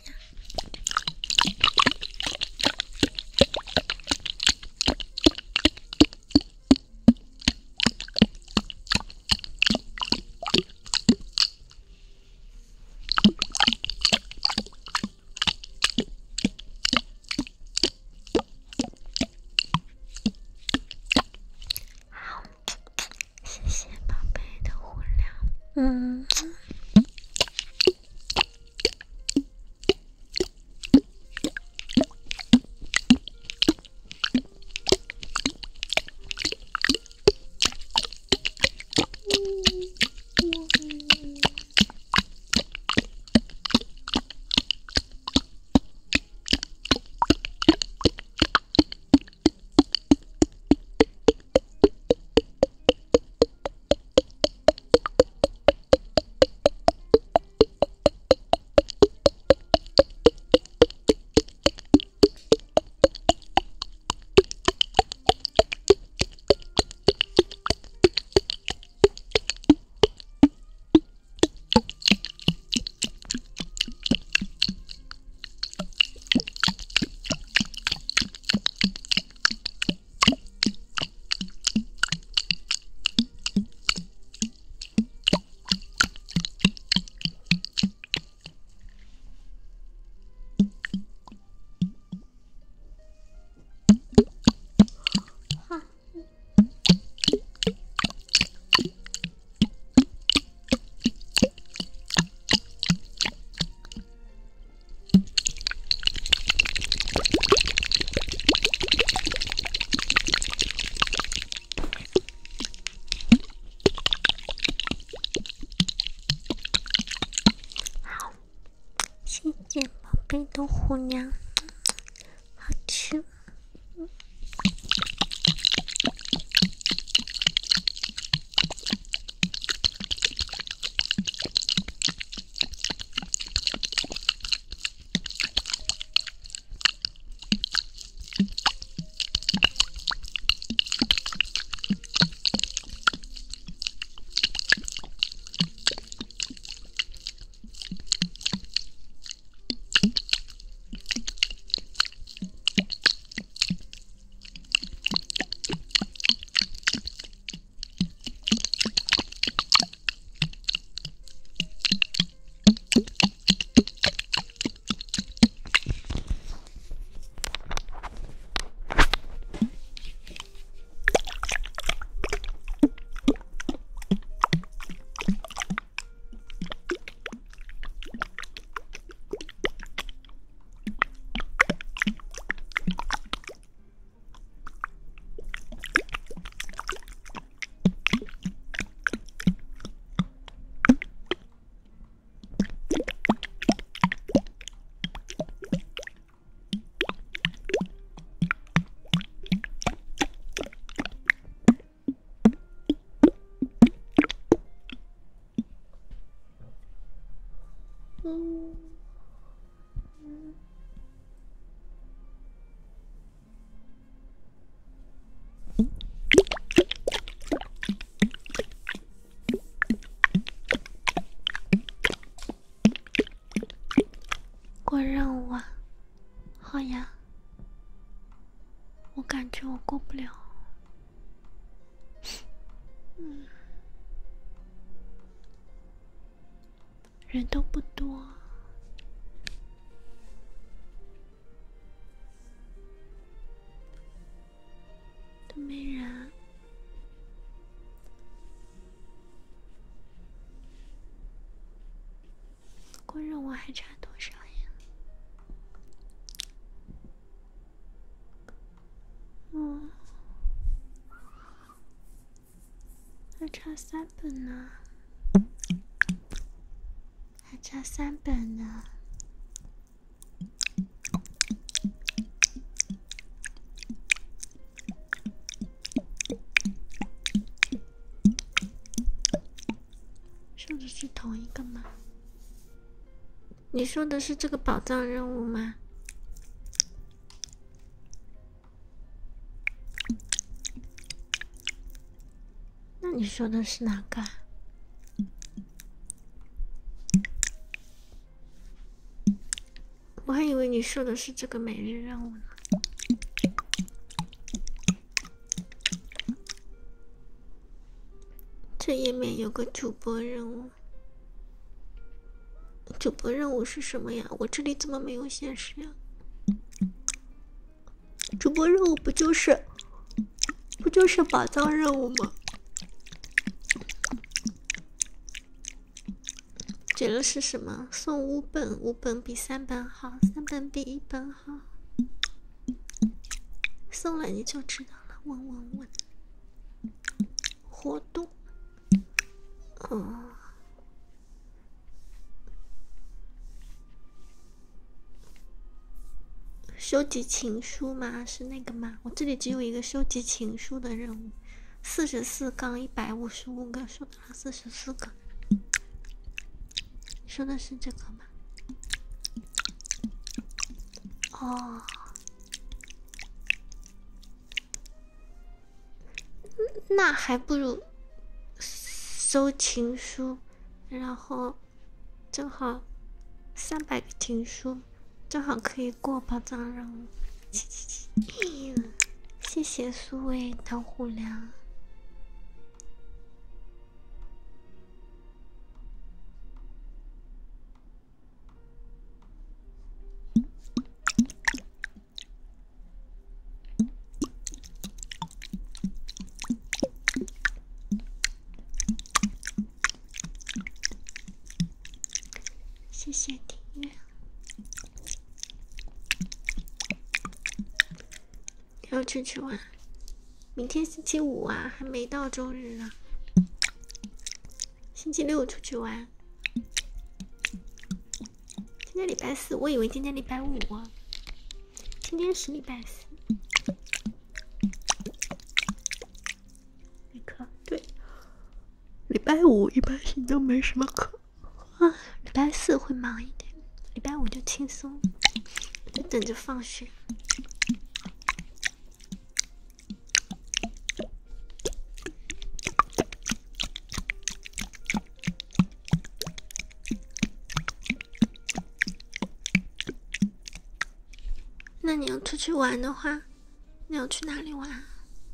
谢谢宝贝的护粮。 嗯。谢谢宝贝的虎娘，好吃。过任务啊，好呀，我感觉我过不了。人都不多，都没人。过任务还差多少呀？还差3本呢，还差3本呢。说的是同一个吗？你说的是这个宝藏任务吗？那你说的是哪个？我还以为你说的是这个每日任务呢。这页面有个主播任务，主播任务是什么呀？我这里怎么没有显示呀？主播任务不就是宝藏任务吗？ 觉了是什么？送5本，5本比3本好，3本比1本好。送了你就知道了。问，活动，收集情书吗？是那个吗？我这里只有一个收集情书的任务，44杠155个，收到了44个。说的是这个吗？哦，那还不如收情书，然后正好300个情书，正好可以过宝藏任务。谢谢苏味糖虎粮。谢谢订阅。要出去玩，明天星期5啊，还没到周日啊。星期6出去玩。今天礼拜4，我以为今天礼拜5啊。今天是礼拜4。没课，对。礼拜5一般性都没什么课啊，礼拜4会忙一点，礼拜5就轻松，就等着放学。那你要出去玩的话，你要去哪里玩？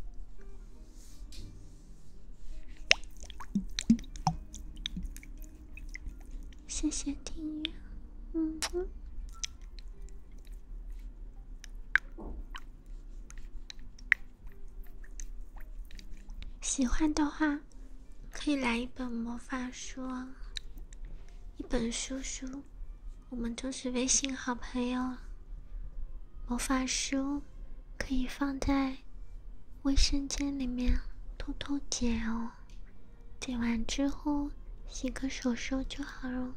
谢谢订阅。喜欢的话可以来一本魔法书，一本书，我们都是微信好朋友。魔法书可以放在卫生间里面偷偷解哦，解完之后洗个手手就好了。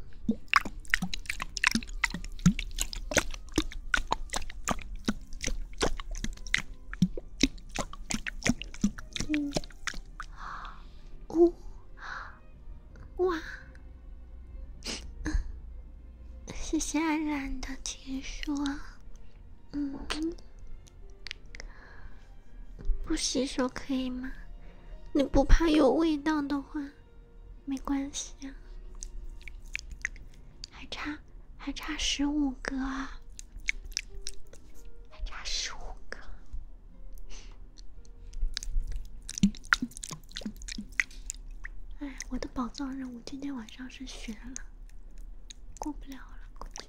哇，谢谢安然的情书啊。不洗手可以吗？你不怕有味道的话，没关系啊。还差15个啊，还差15个。哎，我的宝藏任务今天晚上是悬了，过不了了，估计。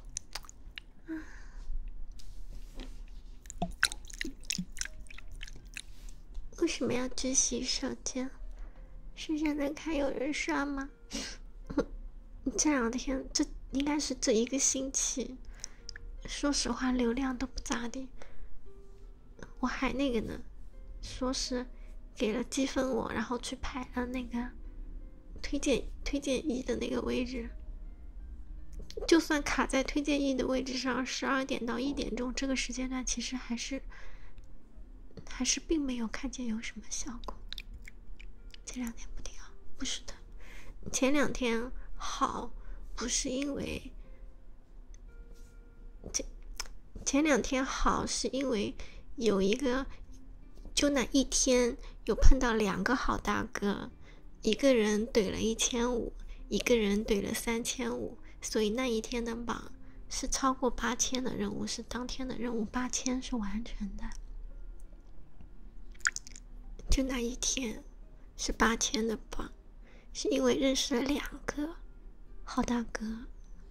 为什么要去洗手间？是现在看有人刷吗？这2天，这应该是这1个星期，说实话流量都不咋地。我还那个呢，说是给了积分我，然后去排了那个推荐1的那个位置。就算卡在推荐1的位置上，12点到1点钟这个时间段，其实还是并没有看见有什么效果。前2天不挺好？不是的，前2天好，不是因为前2天好，是因为有一个，就那1天有碰到2个好大哥，一个人怼了1500，一个人怼了3500，所以那1天的榜是超过8000的任务，是当天的任务8000是完成的。就那1天是8000的榜，是因为认识了2个好大哥。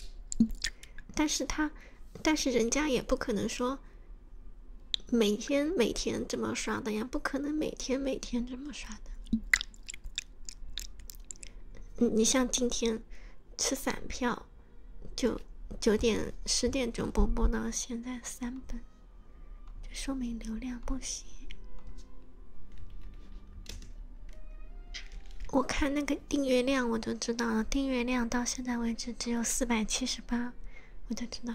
但是人家也不可能说每天这么刷的呀，不可能每天这么刷的。你像今天吃散票，就9点10点钟播到现在3本，这说明流量不行。我看那个订阅量我就知道了，订阅量到现在为止只有478，我就知道。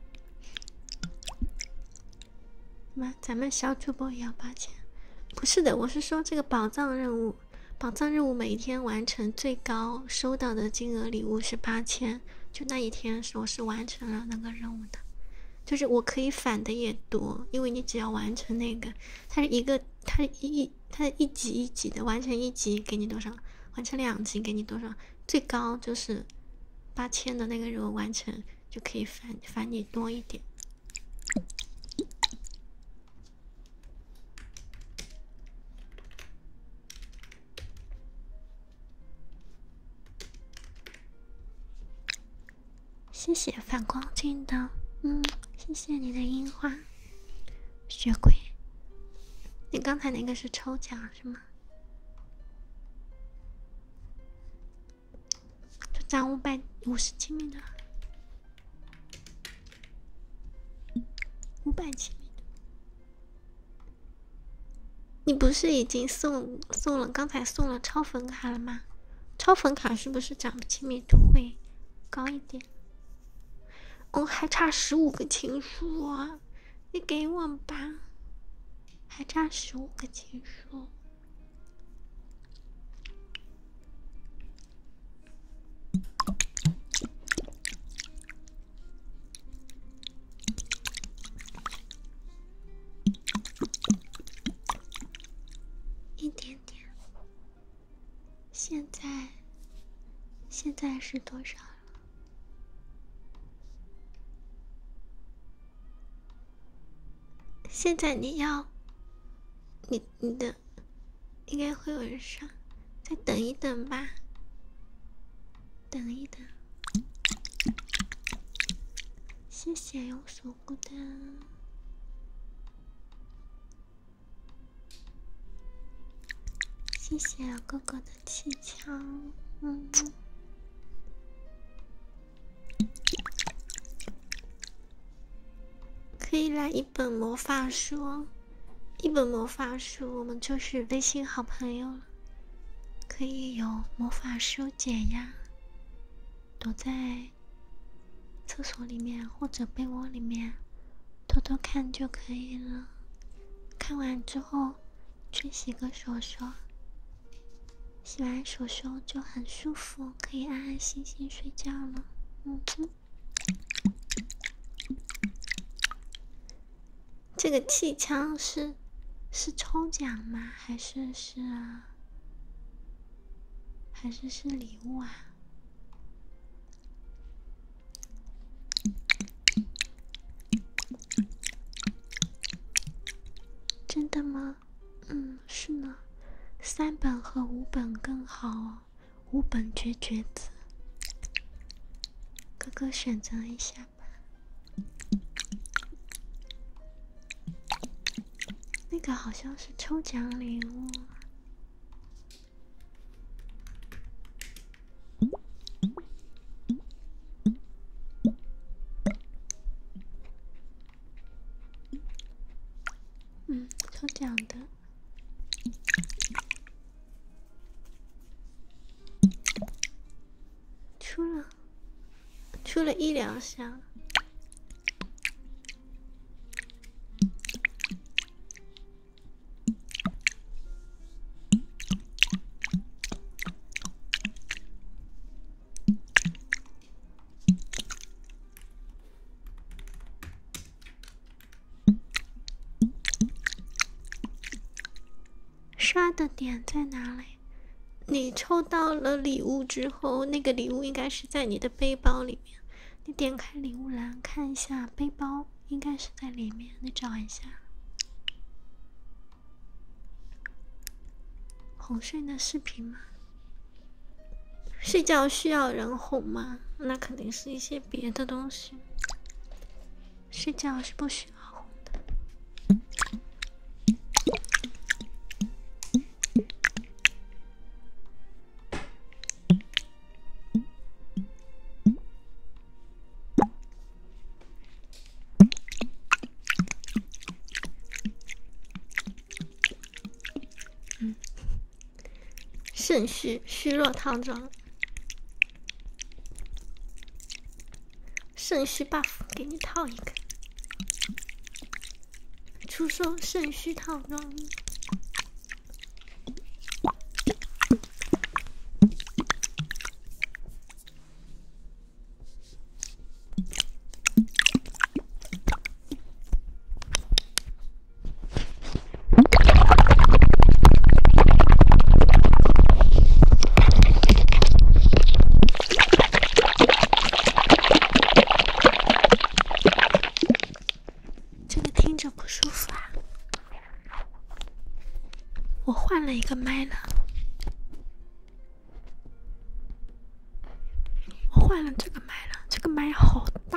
妈，咱们小主播也要8000？不是的，我是说这个宝藏任务，每一天完成最高收到的金额礼物是8000，就那一天我是完成了那个任务的，就是我可以返的也多，因为你只要完成那个，它一级一级的，完成1级给你多少，完成2级给你多少，最高就是8000的那个任务完成就可以返你多一点。谢谢反光镜的，谢谢你的樱花。血鬼，你刚才那个是抽奖是吗？就涨557米的，500米的。你不是已经送了？刚才送了超粉卡了吗？超粉卡是不是涨亲密度会高一点？哦，还差15个情书啊！你给我吧，还差15个情书。一点点。现在是多少了？现在你的应该会有人上，再等一等吧，等一等。谢谢有所孤单，谢谢哥哥的气枪，可以来一本魔法书，我们就是微信好朋友了。可以有魔法书解压，躲在厕所里面或者被窝里面偷偷看就可以了。看完之后去洗个手手，洗完手手就很舒服，可以安安心心睡觉了。这个气枪是抽奖吗？还是礼物啊？真的吗？是呢，3本和5本更好哦，5本绝子，哥哥选择一下吧。那个好像是抽奖礼物。抽奖的。出了1、2箱。刷的点在哪里？你抽到了礼物之后，那个礼物应该是在你的背包里面。你点开礼物栏看一下，背包应该是在里面，你找一下。哄睡的视频吗？睡觉需要人哄吗？那肯定是一些别的东西。睡觉是不需要哄的。 肾虚弱套装，肾虚 buff 给你套一个，出售肾虚套装。这个听着不舒服啊！我换了一个麦了，我换了这个麦了，这个麦好大。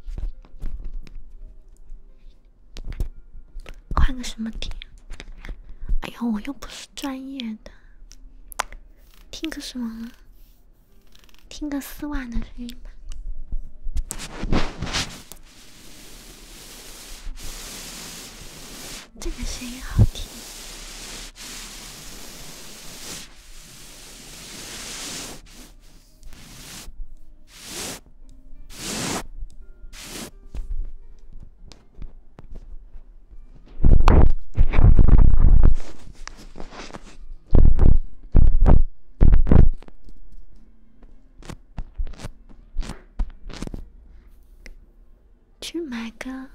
换个什么听？哎呀，我又不是专业的，听个什么呢？听个丝袜的声音吧。这个声音好听。去买个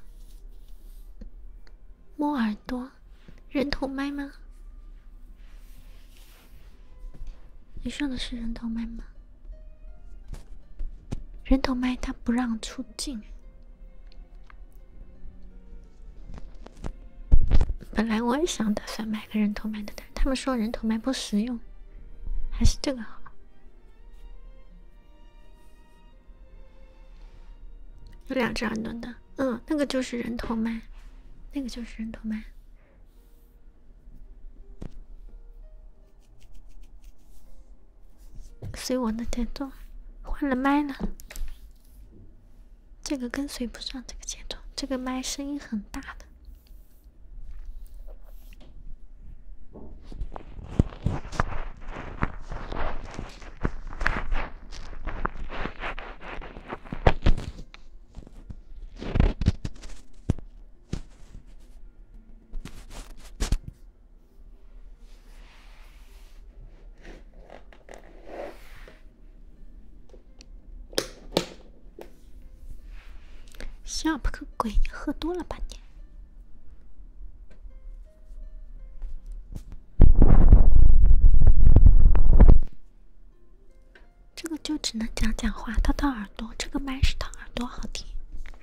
摸耳朵人头麦吗？你说的是人头麦吗？人头麦它不让出镜。本来我也想打算买个人头麦的，但他们说人头麦不实用，还是这个好。有2只耳朵的，那个就是人头麦，那个就是人头麦。随我的节奏，换了麦了。这个跟随不上这个节奏，这个麦声音很大的。shop 个鬼，你喝多了吧你？这个就只能讲讲话，掏耳朵。这个麦是掏耳朵好听。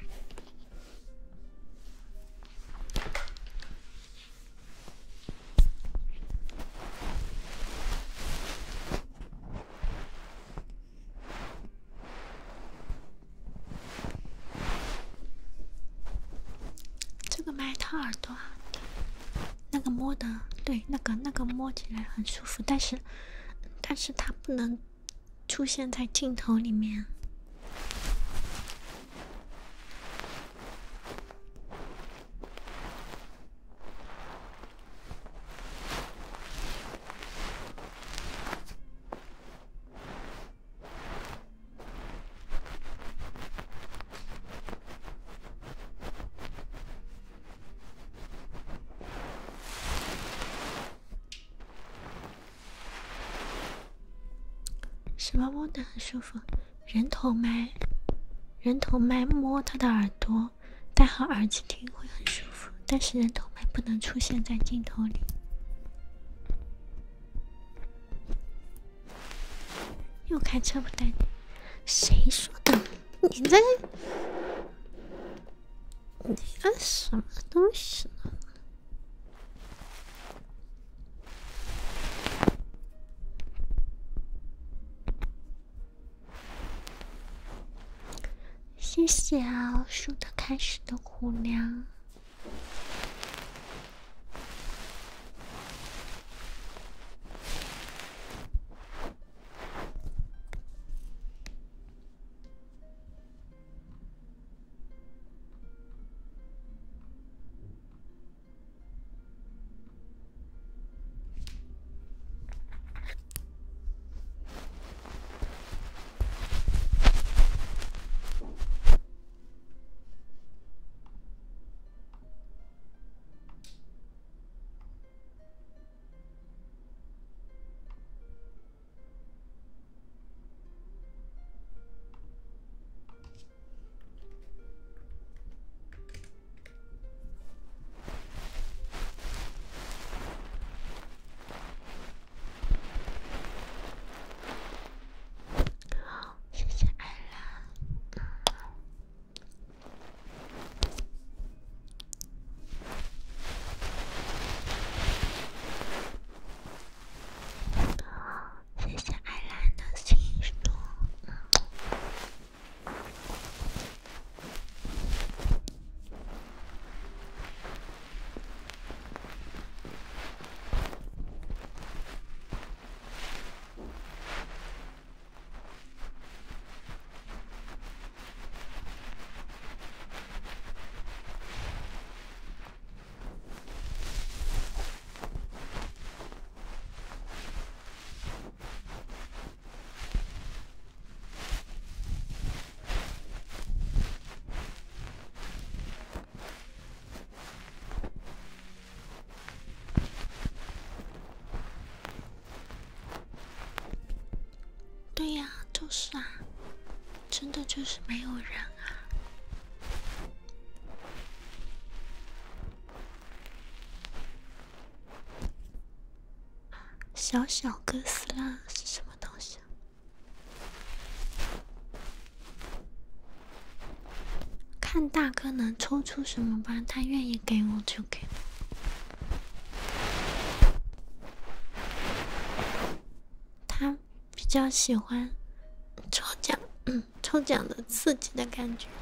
这个麦掏耳朵好听，那个摸的，对，那个摸起来很舒服，但是它不能出现在镜头里面。什么摸的很舒服？人头麦摸它的耳朵，戴好耳机听会很舒服，但是人头麦不能出现在镜头里。又开车不带你，谁说的？你在什么东西呢？谢谢啊，树的开始的虎粮。 就是没有人啊。小小哥斯拉是什么东西啊？看大哥能抽出什么吧，他愿意给我就给我。他比较喜欢抽奖，抽奖的刺激的感觉。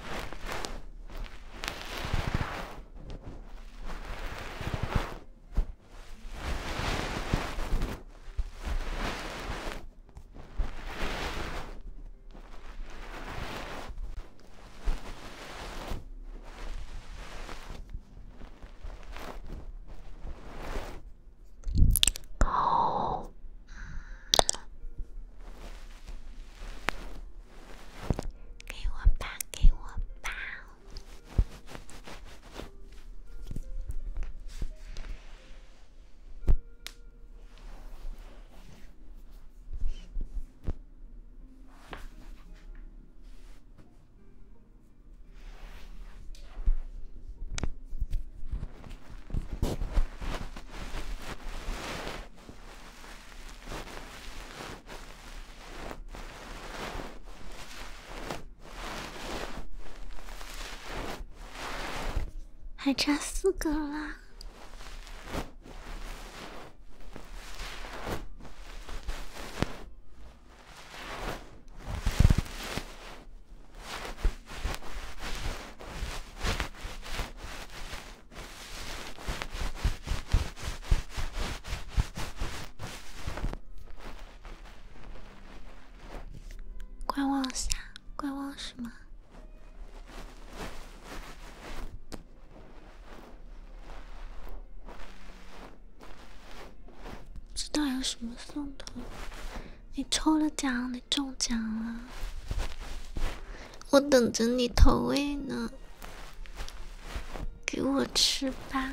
给我吧，给我吧。还差4个啦。观望下，观望什么？不知道有什么送的。你抽了奖，你中奖了，我等着你投喂呢。给我吃吧，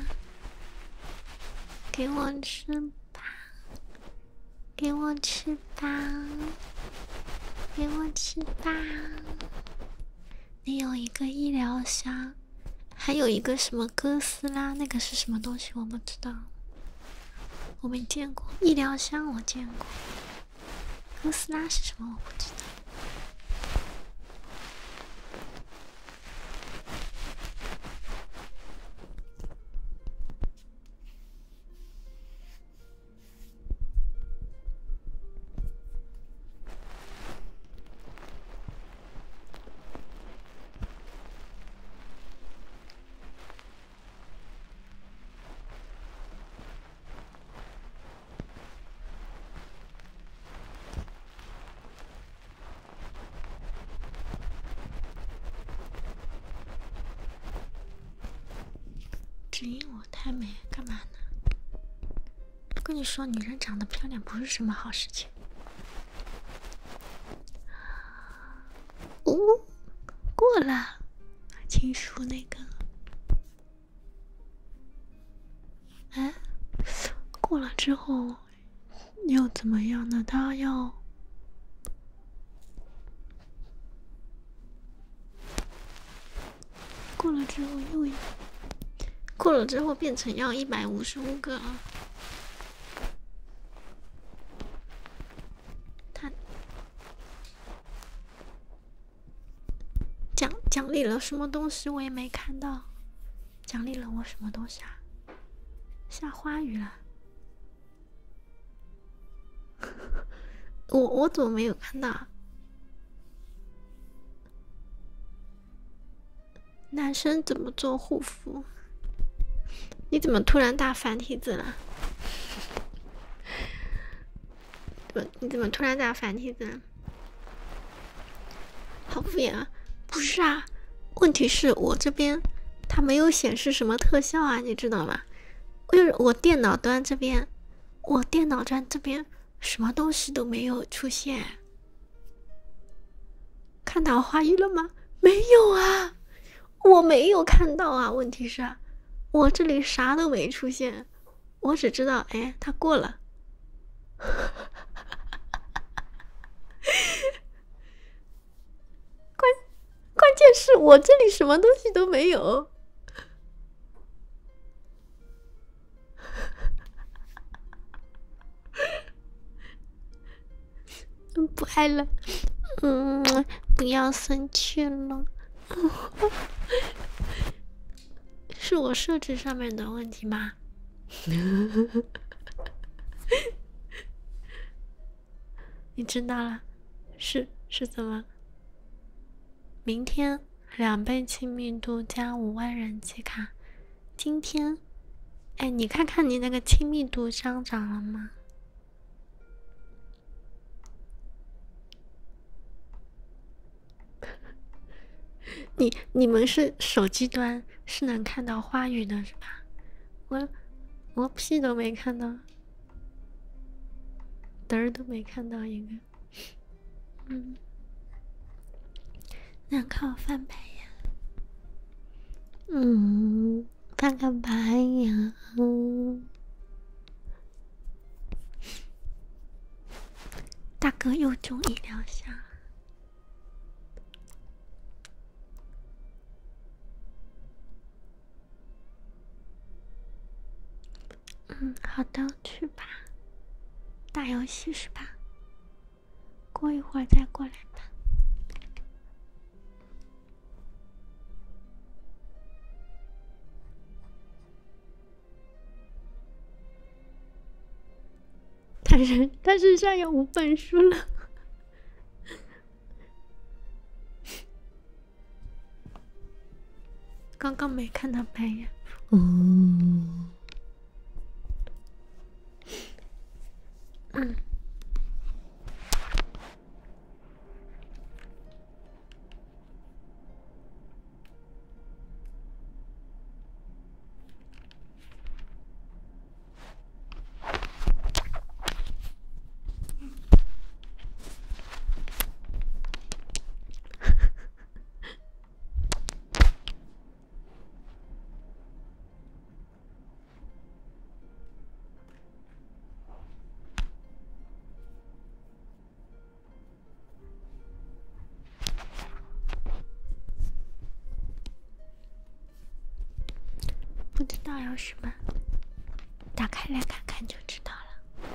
给我吃吧，给我吃吧，给我吃吧。你有一个医疗箱，还有一个什么哥斯拉，那个是什么东西我不知道，我没见过。医疗箱我见过，哥斯拉是什么我不知道。只因我太美，干嘛呢？我跟你说，女人长得漂亮不是什么好事情。哦，过了，情书那个，哎，过了之后又怎么样呢？他要过了之后又。过了之后变成要155个了。他奖励了什么东西我也没看到，奖励了我什么东西啊？下花雨了。我怎么没有看到？男生怎么做护肤？你怎么突然打繁体字了？你怎么突然打繁体字了？好敷衍啊！不是啊，问题是我这边它没有显示什么特效啊，你知道吗？就是我电脑端这边什么东西都没有出现。看到花语了吗？没有啊，我没有看到啊。问题是我这里啥都没出现，我只知道哎，它过了。 是我这里什么东西都没有。不爱了，不要生气了。是我设置上面的问题吗？你知道了，是怎么？明天2倍亲密度加5万人气卡，今天，哎，你看看你那个亲密度上涨了吗？你们是手机端是能看到花语的是吧？我屁都没看到，嘚儿都没看到一个。那看我翻白眼。翻个白眼。大哥又中医疗箱。好的，去吧。打游戏是吧？过一会儿再过来吧。他身上有5本书了。刚刚没看到白眼。不知道要什么，打开来看看就知道了。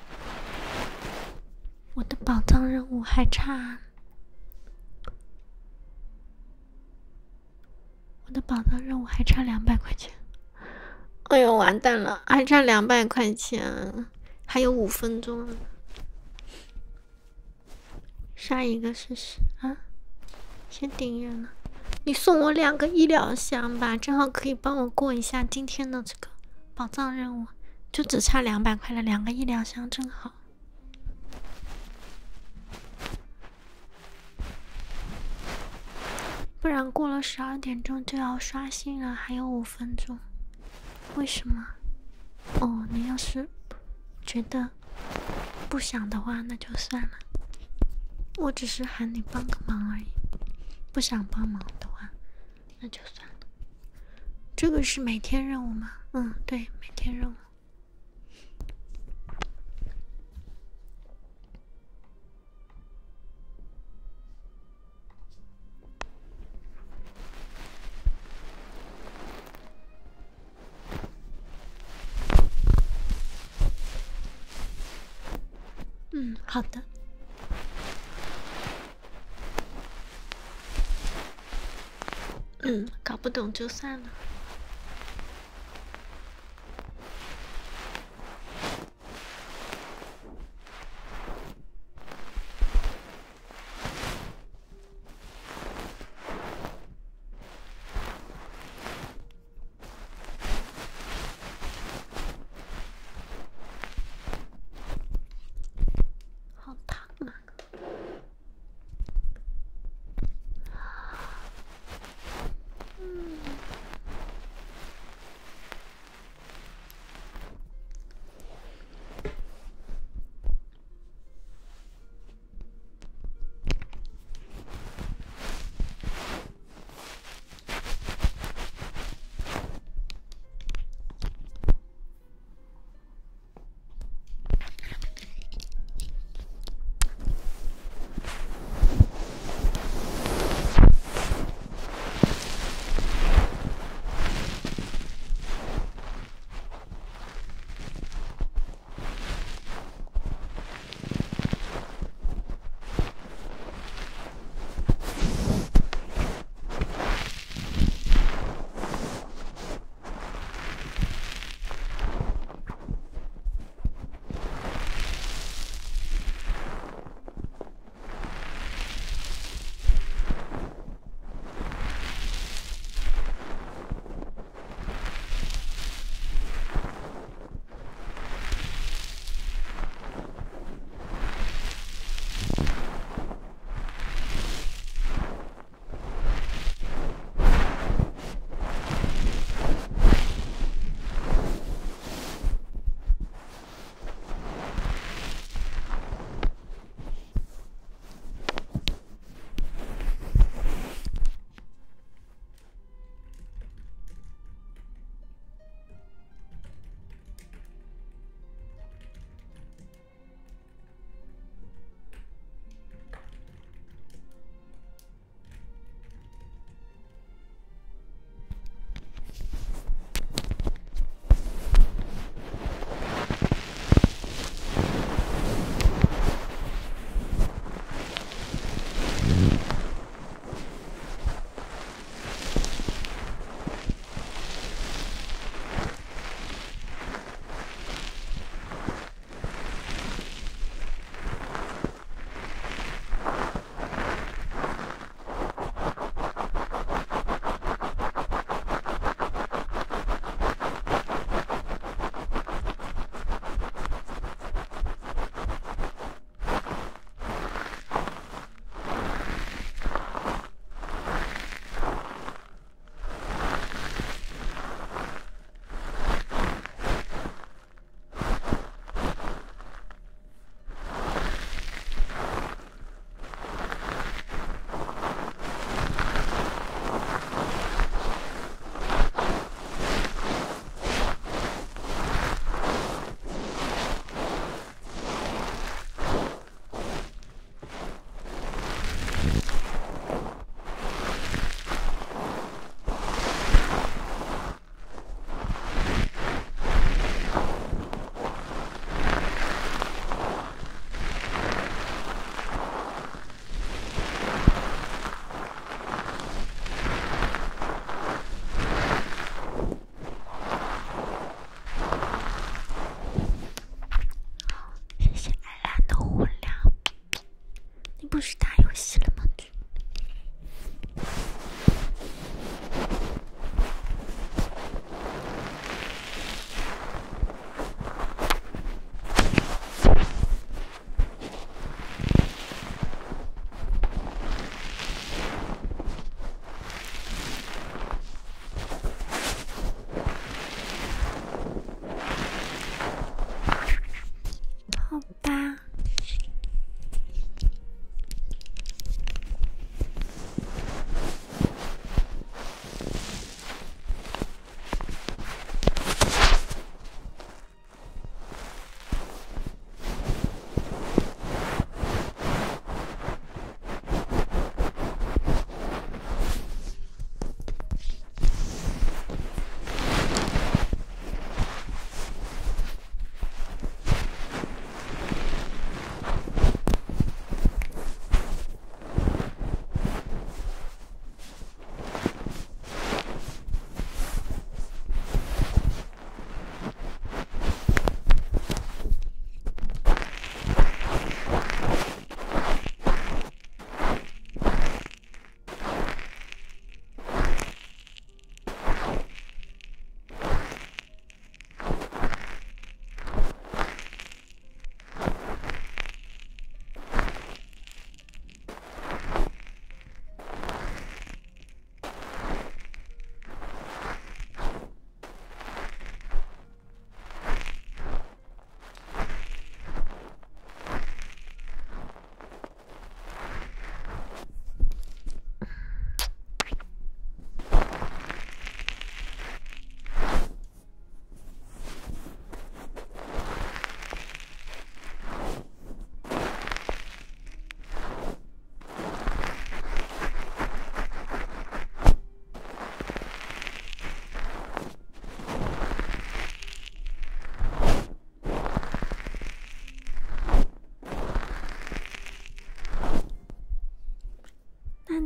我的宝藏任务还差，200块钱。哎呦，完蛋了，还差200块钱，还有5分钟。下一个试试啊！先订阅了。你送我2个医疗箱吧，正好可以帮我过一下今天的这个宝藏任务，就只差200块了，2个医疗箱正好。不然过了12点钟就要刷新了，还有5分钟。为什么？哦，你要是觉得不想的话，那就算了。我只是喊你帮个忙而已，不想帮忙的话，那就算了。这个是每天任务吗？对，每天任务。好的。搞不懂就算了。好烫啊！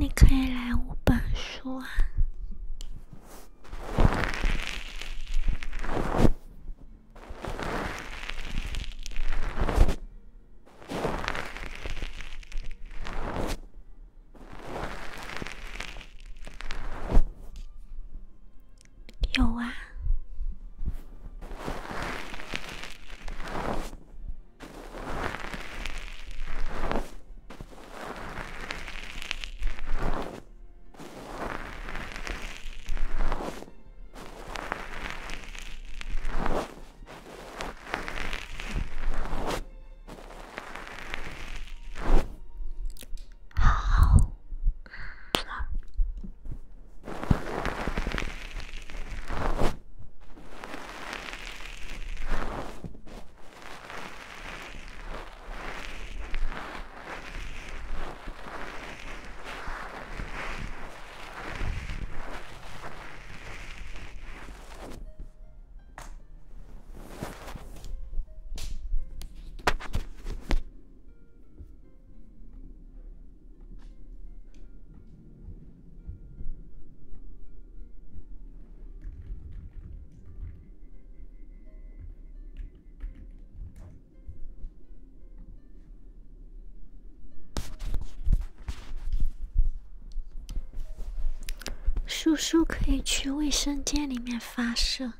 你可以来5本书啊。有啊。叔叔可以去卫生间里面发射。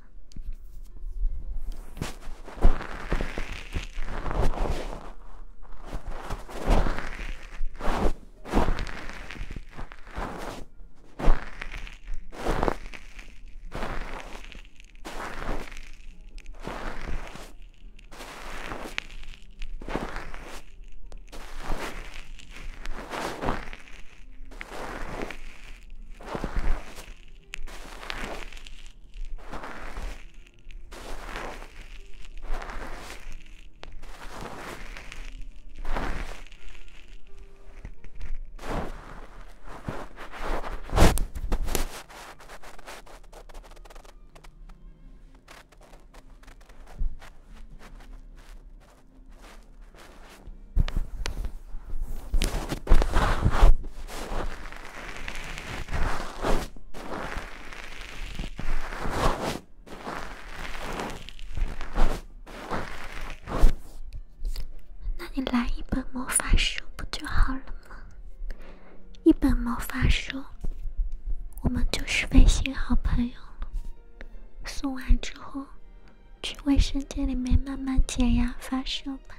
你来一本魔法书不就好了吗？一本魔法书，我们就是微信好朋友了。送完之后，去卫生间里面慢慢解压发射吧。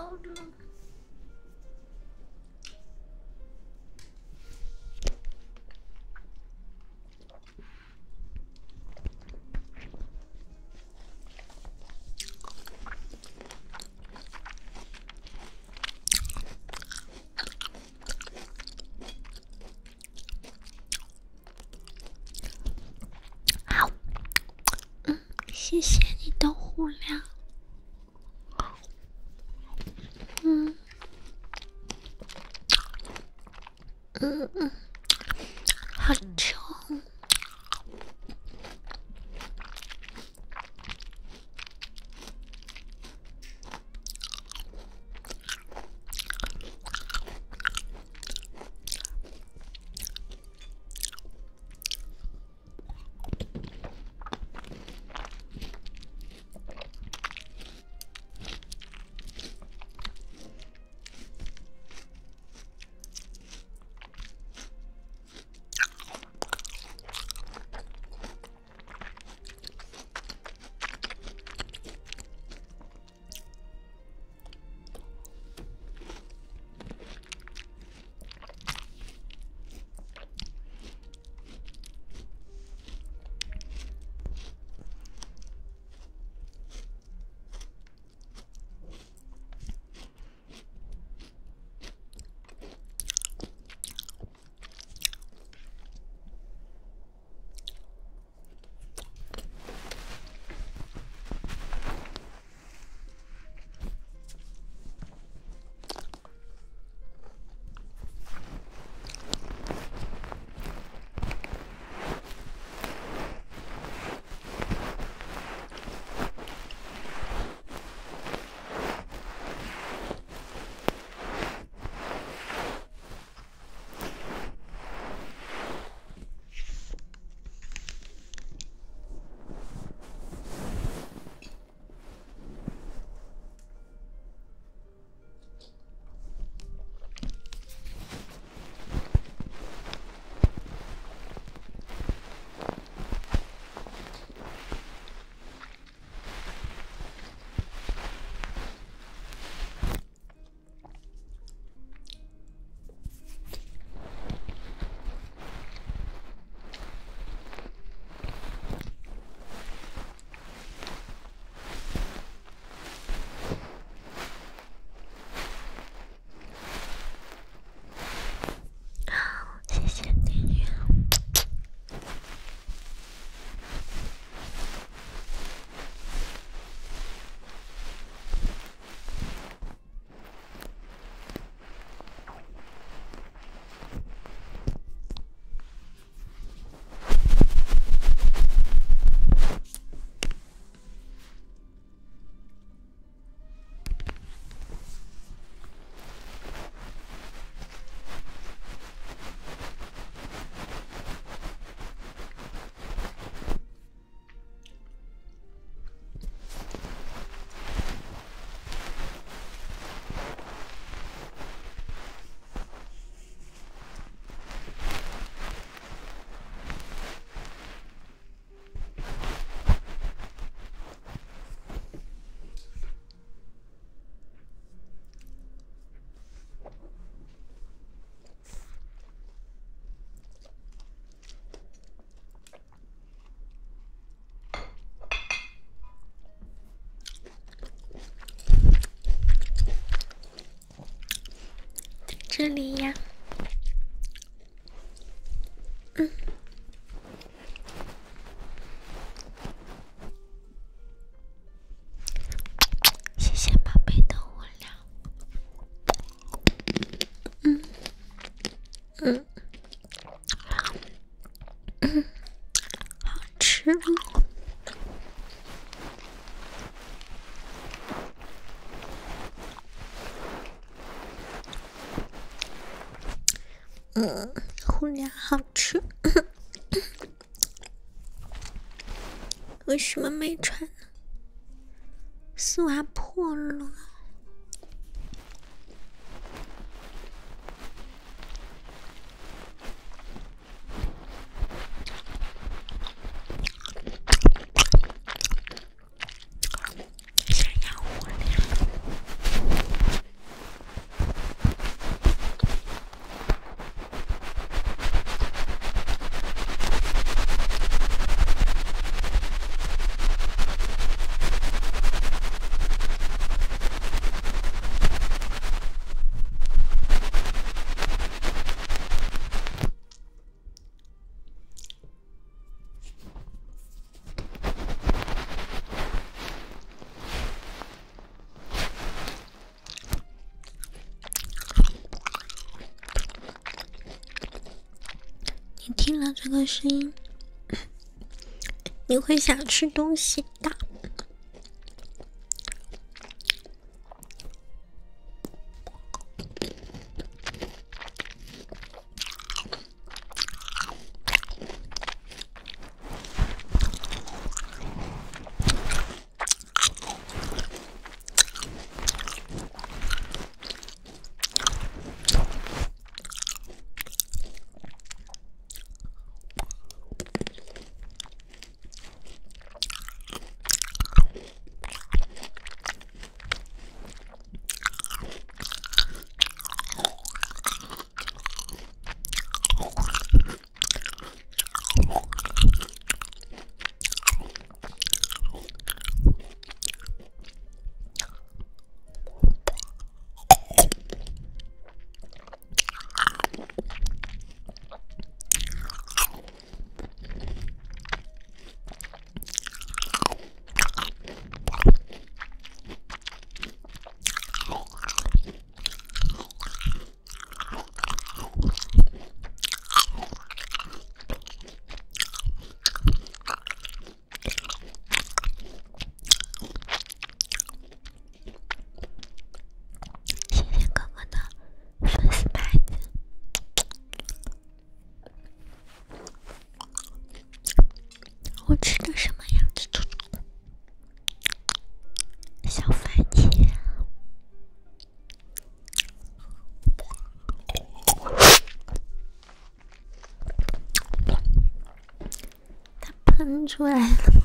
了。好，谢谢你的虎粮。好臭。谢谢你。这里呀，谢谢宝贝的无聊。好吃哦。虎粮好吃。为什么没穿呢？丝袜破了。想要虎粮。 到这个声音，你会想吃东西的。我吃的什么呀？小番茄。它喷出来了。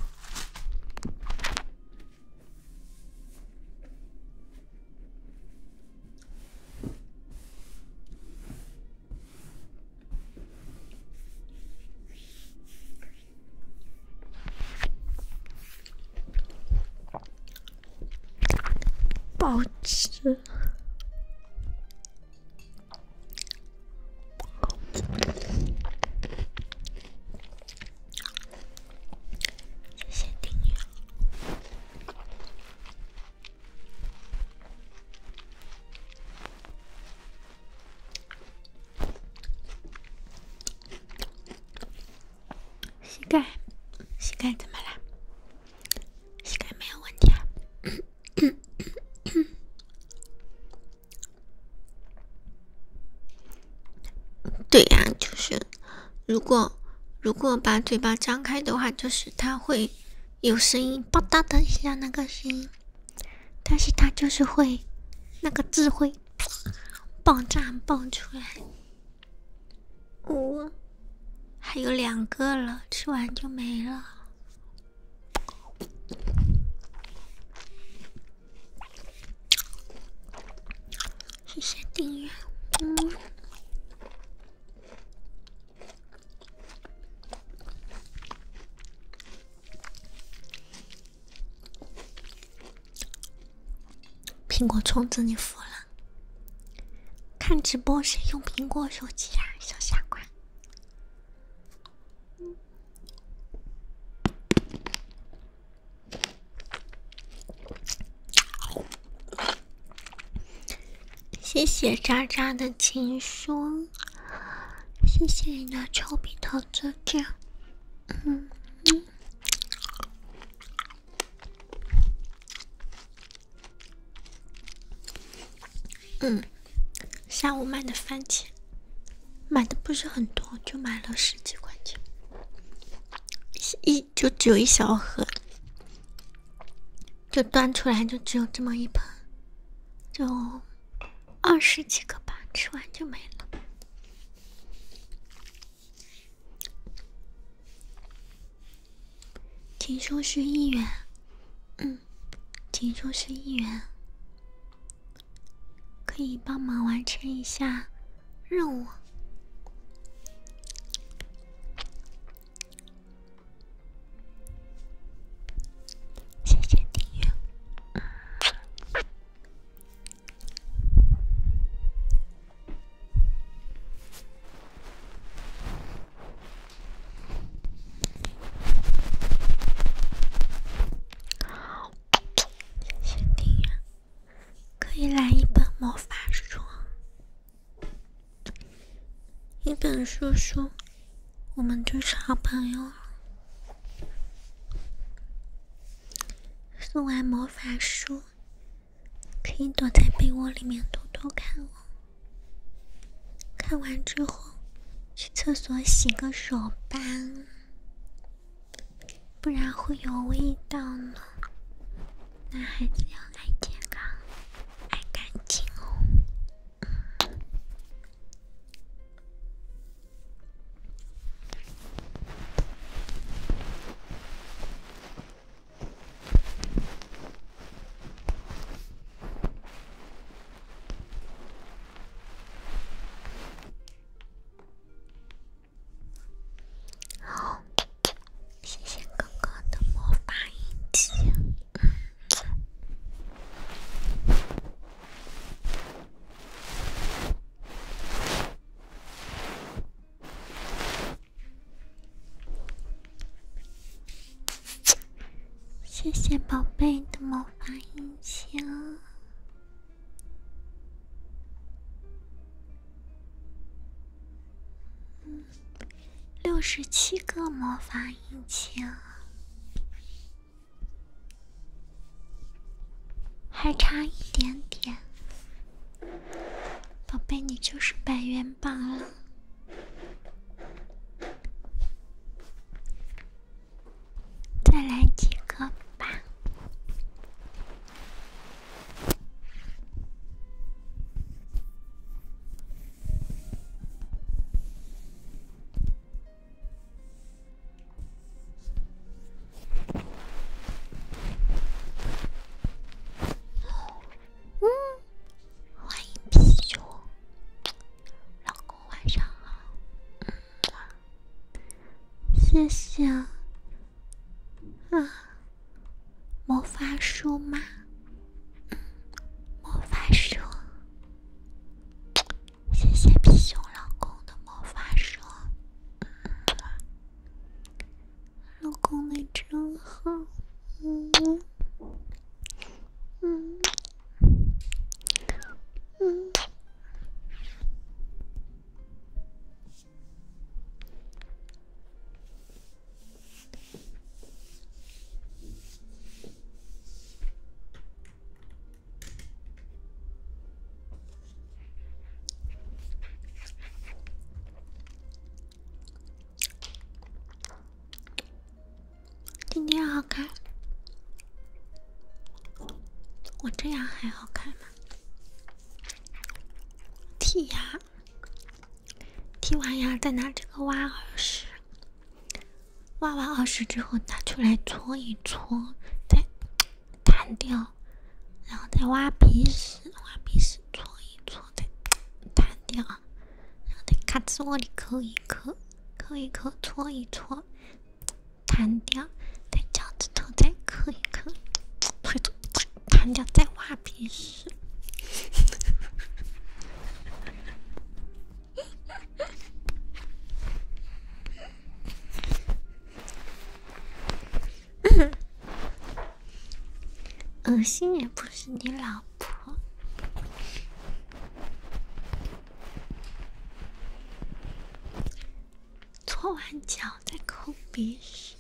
好吃。谢谢订阅。膝盖怎么了？膝盖没有问题啊。对呀，就是如果把嘴巴张开的话，就是它会有声音，爆哒的一下那个声音，但是它就是会那个字会爆炸爆出来。还有2个了，吃完就没了。谢谢订阅。苹果充值你服了？看直播谁用苹果手机啊，小傻瓜！谢谢渣渣的情书，谢谢你的臭笔头这件。下午买的番茄，买的不是很多，就买了10几块钱，就只有一小盒，就端出来就只有这么一盆，就20几个吧，吃完就没了。听说是1元，听说是1元。可以帮忙完成一下任务。谢谢订阅。谢谢订阅。可以来一本魔法书。一本书我们就是好朋友了。送完魔法书，可以躲在被窝里面偷偷看我。看完之后，去厕所洗个手吧，不然会有味道呢。男孩子要爱健康，爱干净哦。好，谢谢哥哥的魔法印记。谢谢宝贝的魔法印记啊！67个魔法印记啊，还差一点点。宝贝，你就是100元榜了。再来几个吧。欢迎皮球，老公晚上好。谢谢啊，魔法书吗？魔法书，谢谢皮熊老公的魔法书。老公你真好，今天好看，我这样还好看吗？剔牙，剔完牙再拿这个挖耳石，挖完耳石之后拿出来搓一搓，再弹掉，然后再挖鼻屎，搓一搓，再弹掉，然后在卡子窝里抠一抠，搓一搓，弹掉，在脚趾头再抠一抠，弹掉，再挖鼻屎。恶心也不是你老婆。搓完脚再抠鼻屎，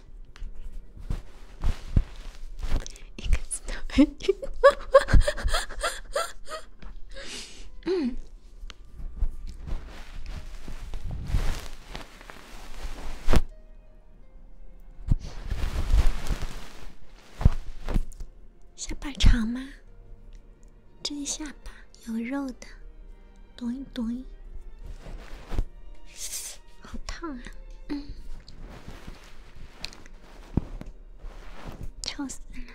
一个字都没听过。下巴长吗？这下巴有肉的，抖一抖一，好烫啊！臭死了！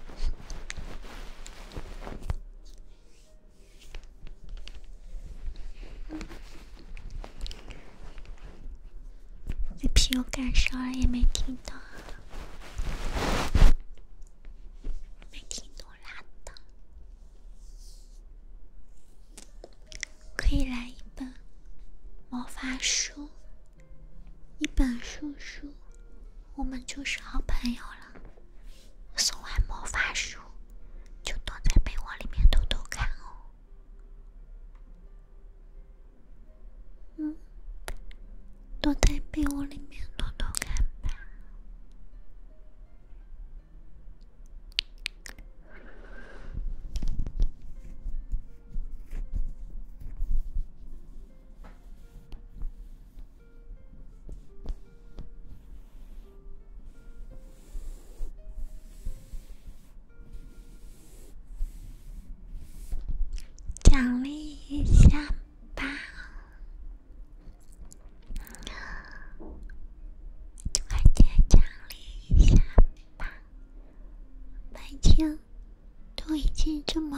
这皮我感受了也没听到。可以来一本魔法书，一本书，我们就是好朋友了。送完魔法书，就躲在被窝里面偷偷看哦。躲在被窝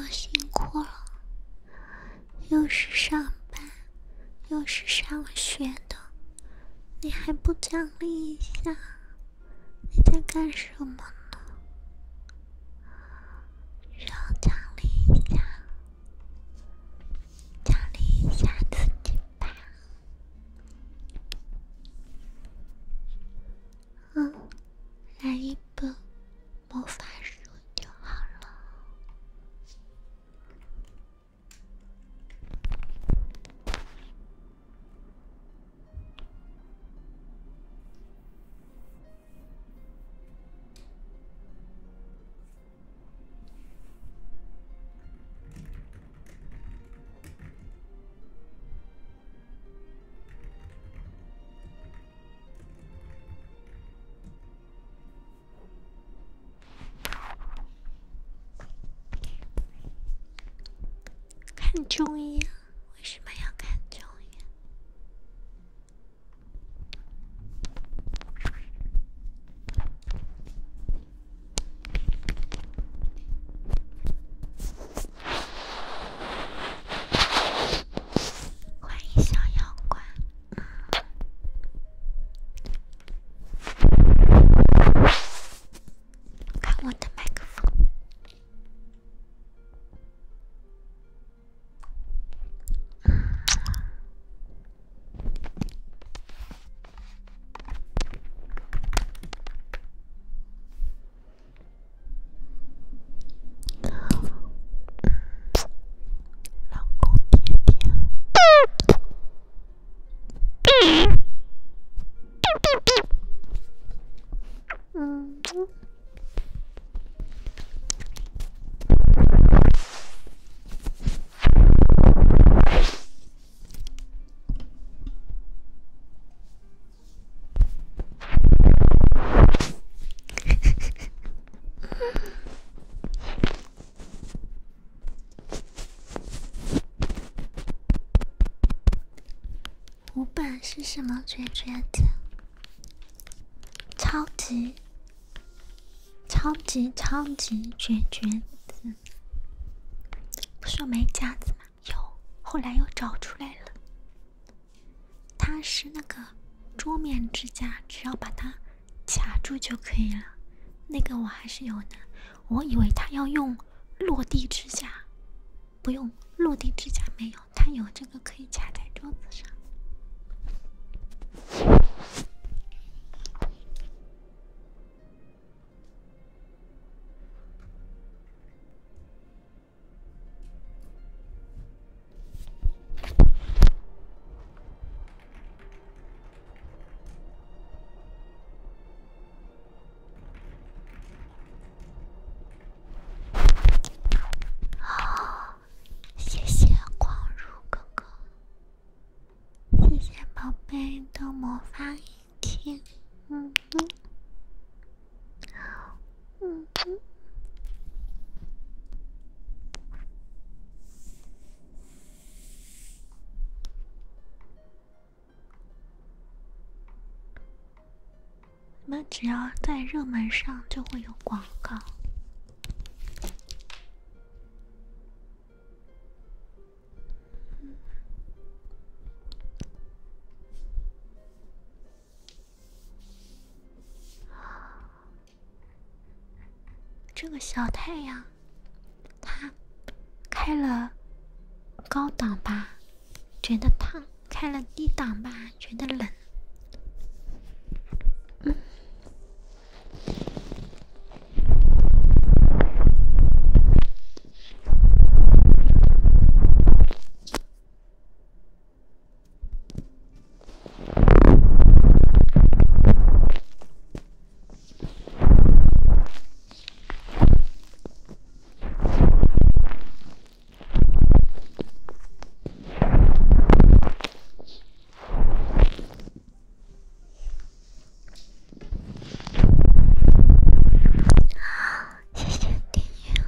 辛苦了，又是上班，又是上学的，你还不奖励一下？你在干什么呢？要奖励一下，奖励一下自己吧。来一本魔法书就好了。看中医啊？为什么要看中医？欢迎小妖怪。看我的麦克风。老公甜甜。五本是什么绝子？超级绝子，不说没夹子吗？有，后来又找出来了。它是那个桌面支架，只要把它卡住就可以了。那个我还是有的，我以为它要用落地支架，不用落地支架没有，它有这个可以卡在桌子上。谢谢光如哥哥，谢谢宝贝的魔法引擎。你们只要在热门上就会有广告。这个小太阳，它开了高档吧，觉得烫；开了低档吧，觉得冷。谢谢电影。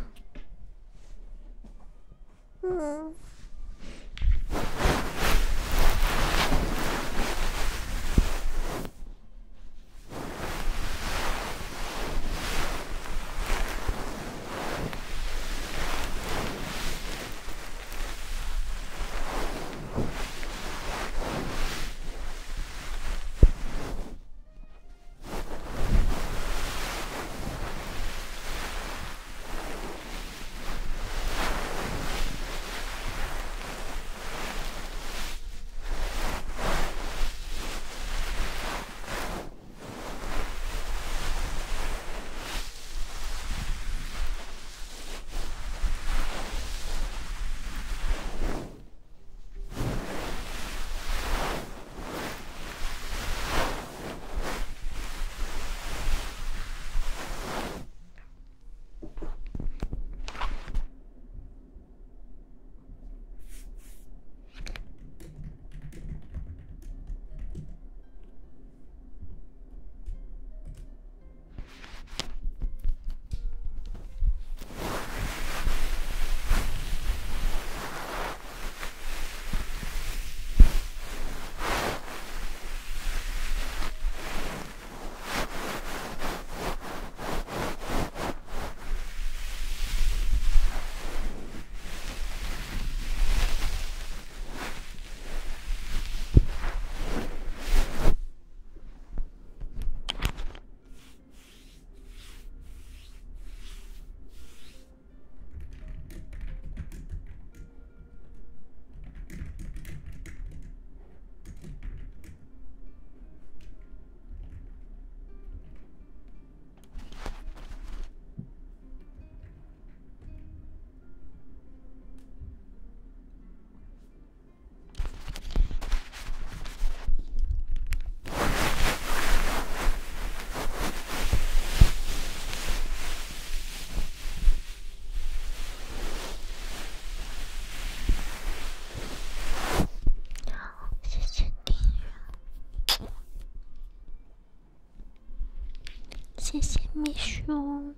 谢谢秘书。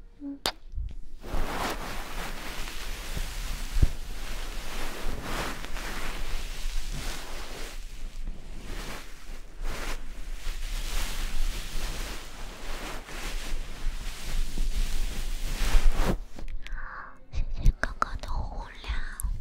谢谢哥哥的护粮。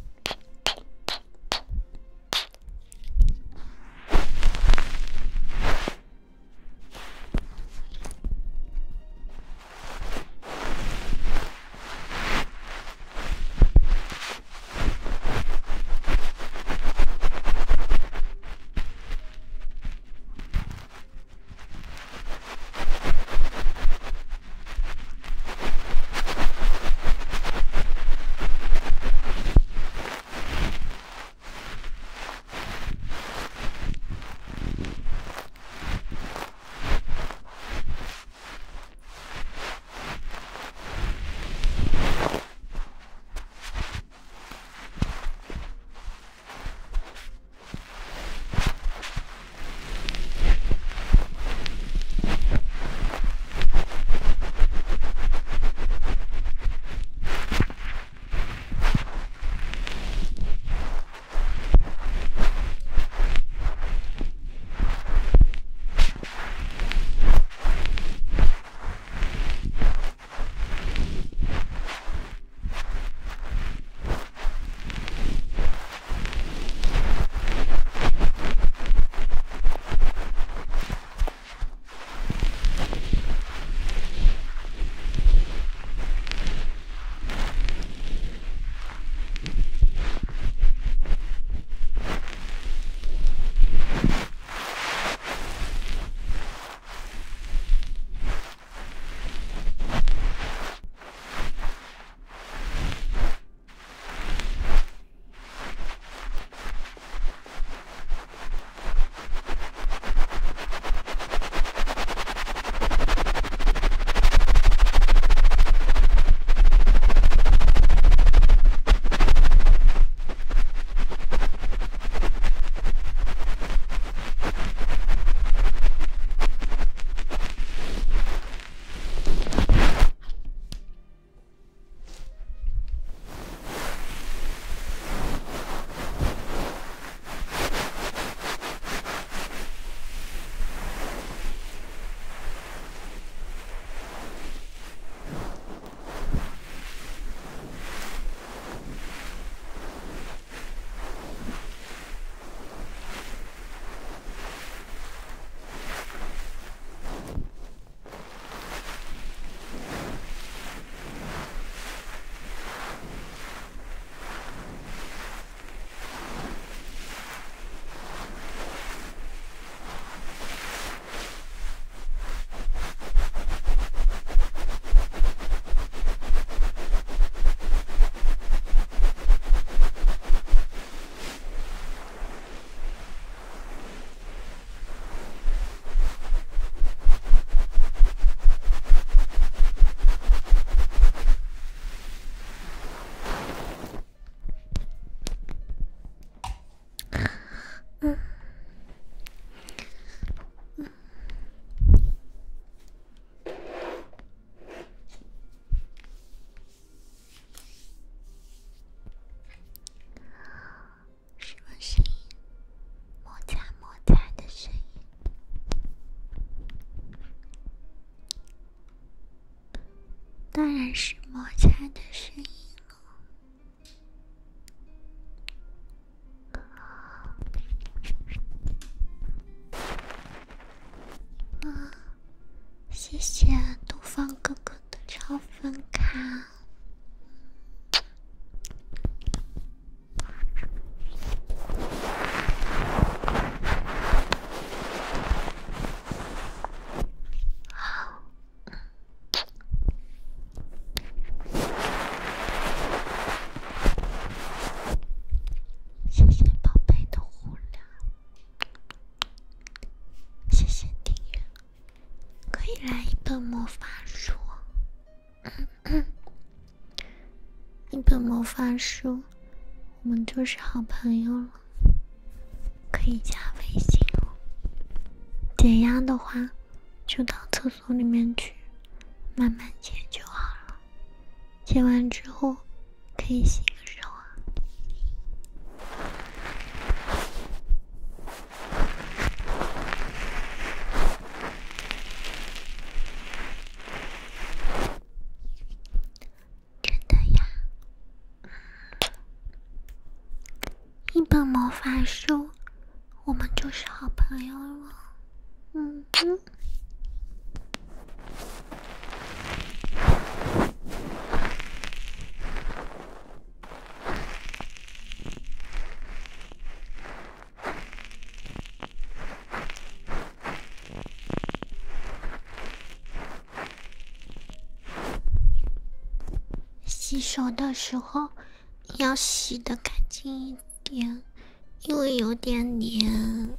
当然是抹茶的声音了。啊，谢谢东方哥哥的超分卡。谢谢宝贝的护疗，谢谢订阅，可以来一本魔法书，一本魔法书，我们就是好朋友了，可以加微信哦。解压的话，就到厕所里面去， 慢慢切就好了。切完之后可以洗个手啊。真的呀，一本魔法书，我们就是好朋友了。嗯嗯。洗手的时候要洗得干净一点，因为有点黏。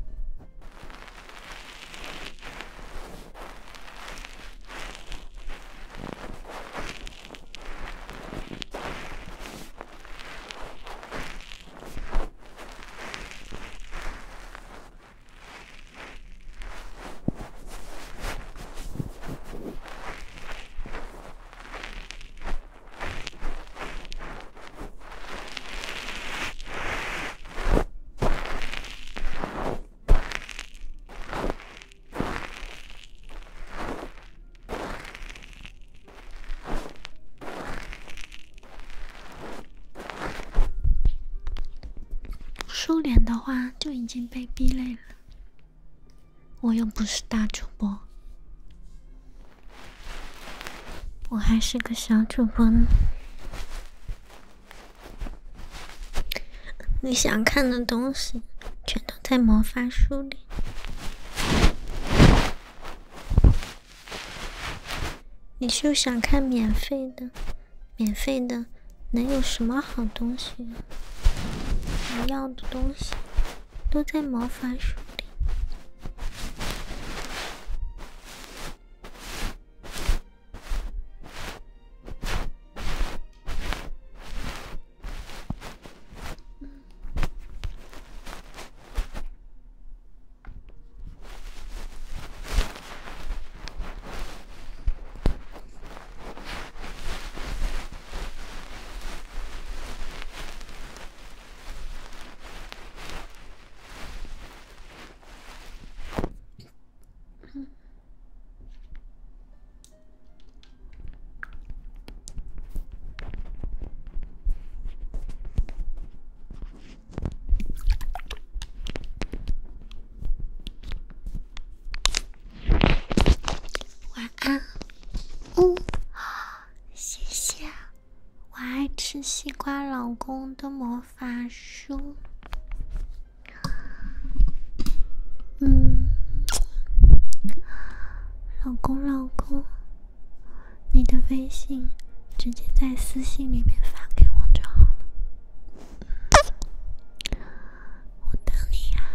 梳脸的话就已经被逼累了，我又不是大主播，我还是个小主播呢。你想看的东西全都在魔法书里。你就想看免费的，免费的能有什么好东西呢？你要的东西都在魔法书里。晚安。谢谢。我爱吃西瓜老公的魔法书。老公，你的微信直接在私信里面发给我就好了。我等你啊。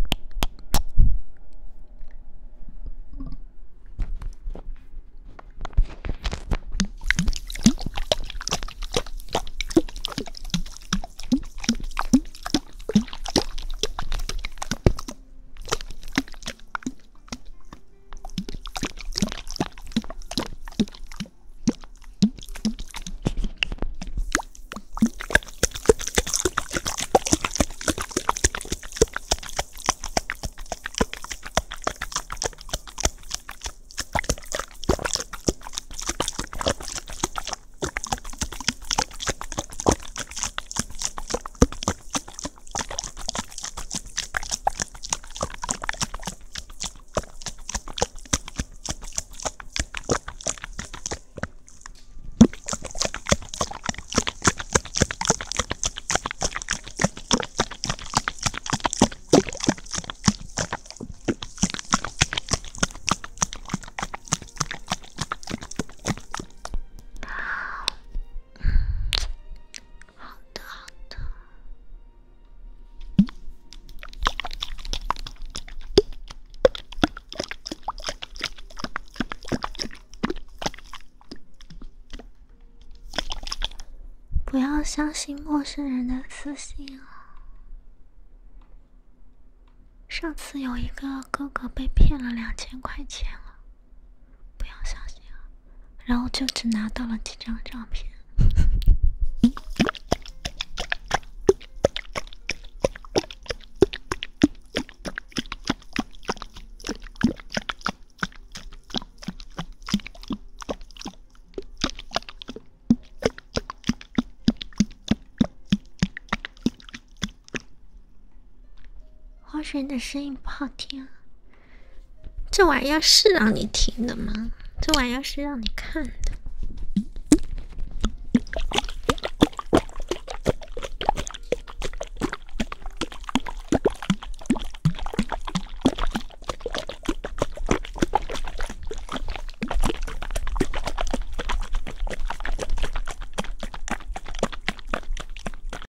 不要相信陌生人的私信啊！上次有一个哥哥被骗了2000块钱了，不要相信啊！ 然后就只拿到了几张照片。花水的声音不好听啊，这玩意儿是让你听的吗？这玩意儿是让你看的。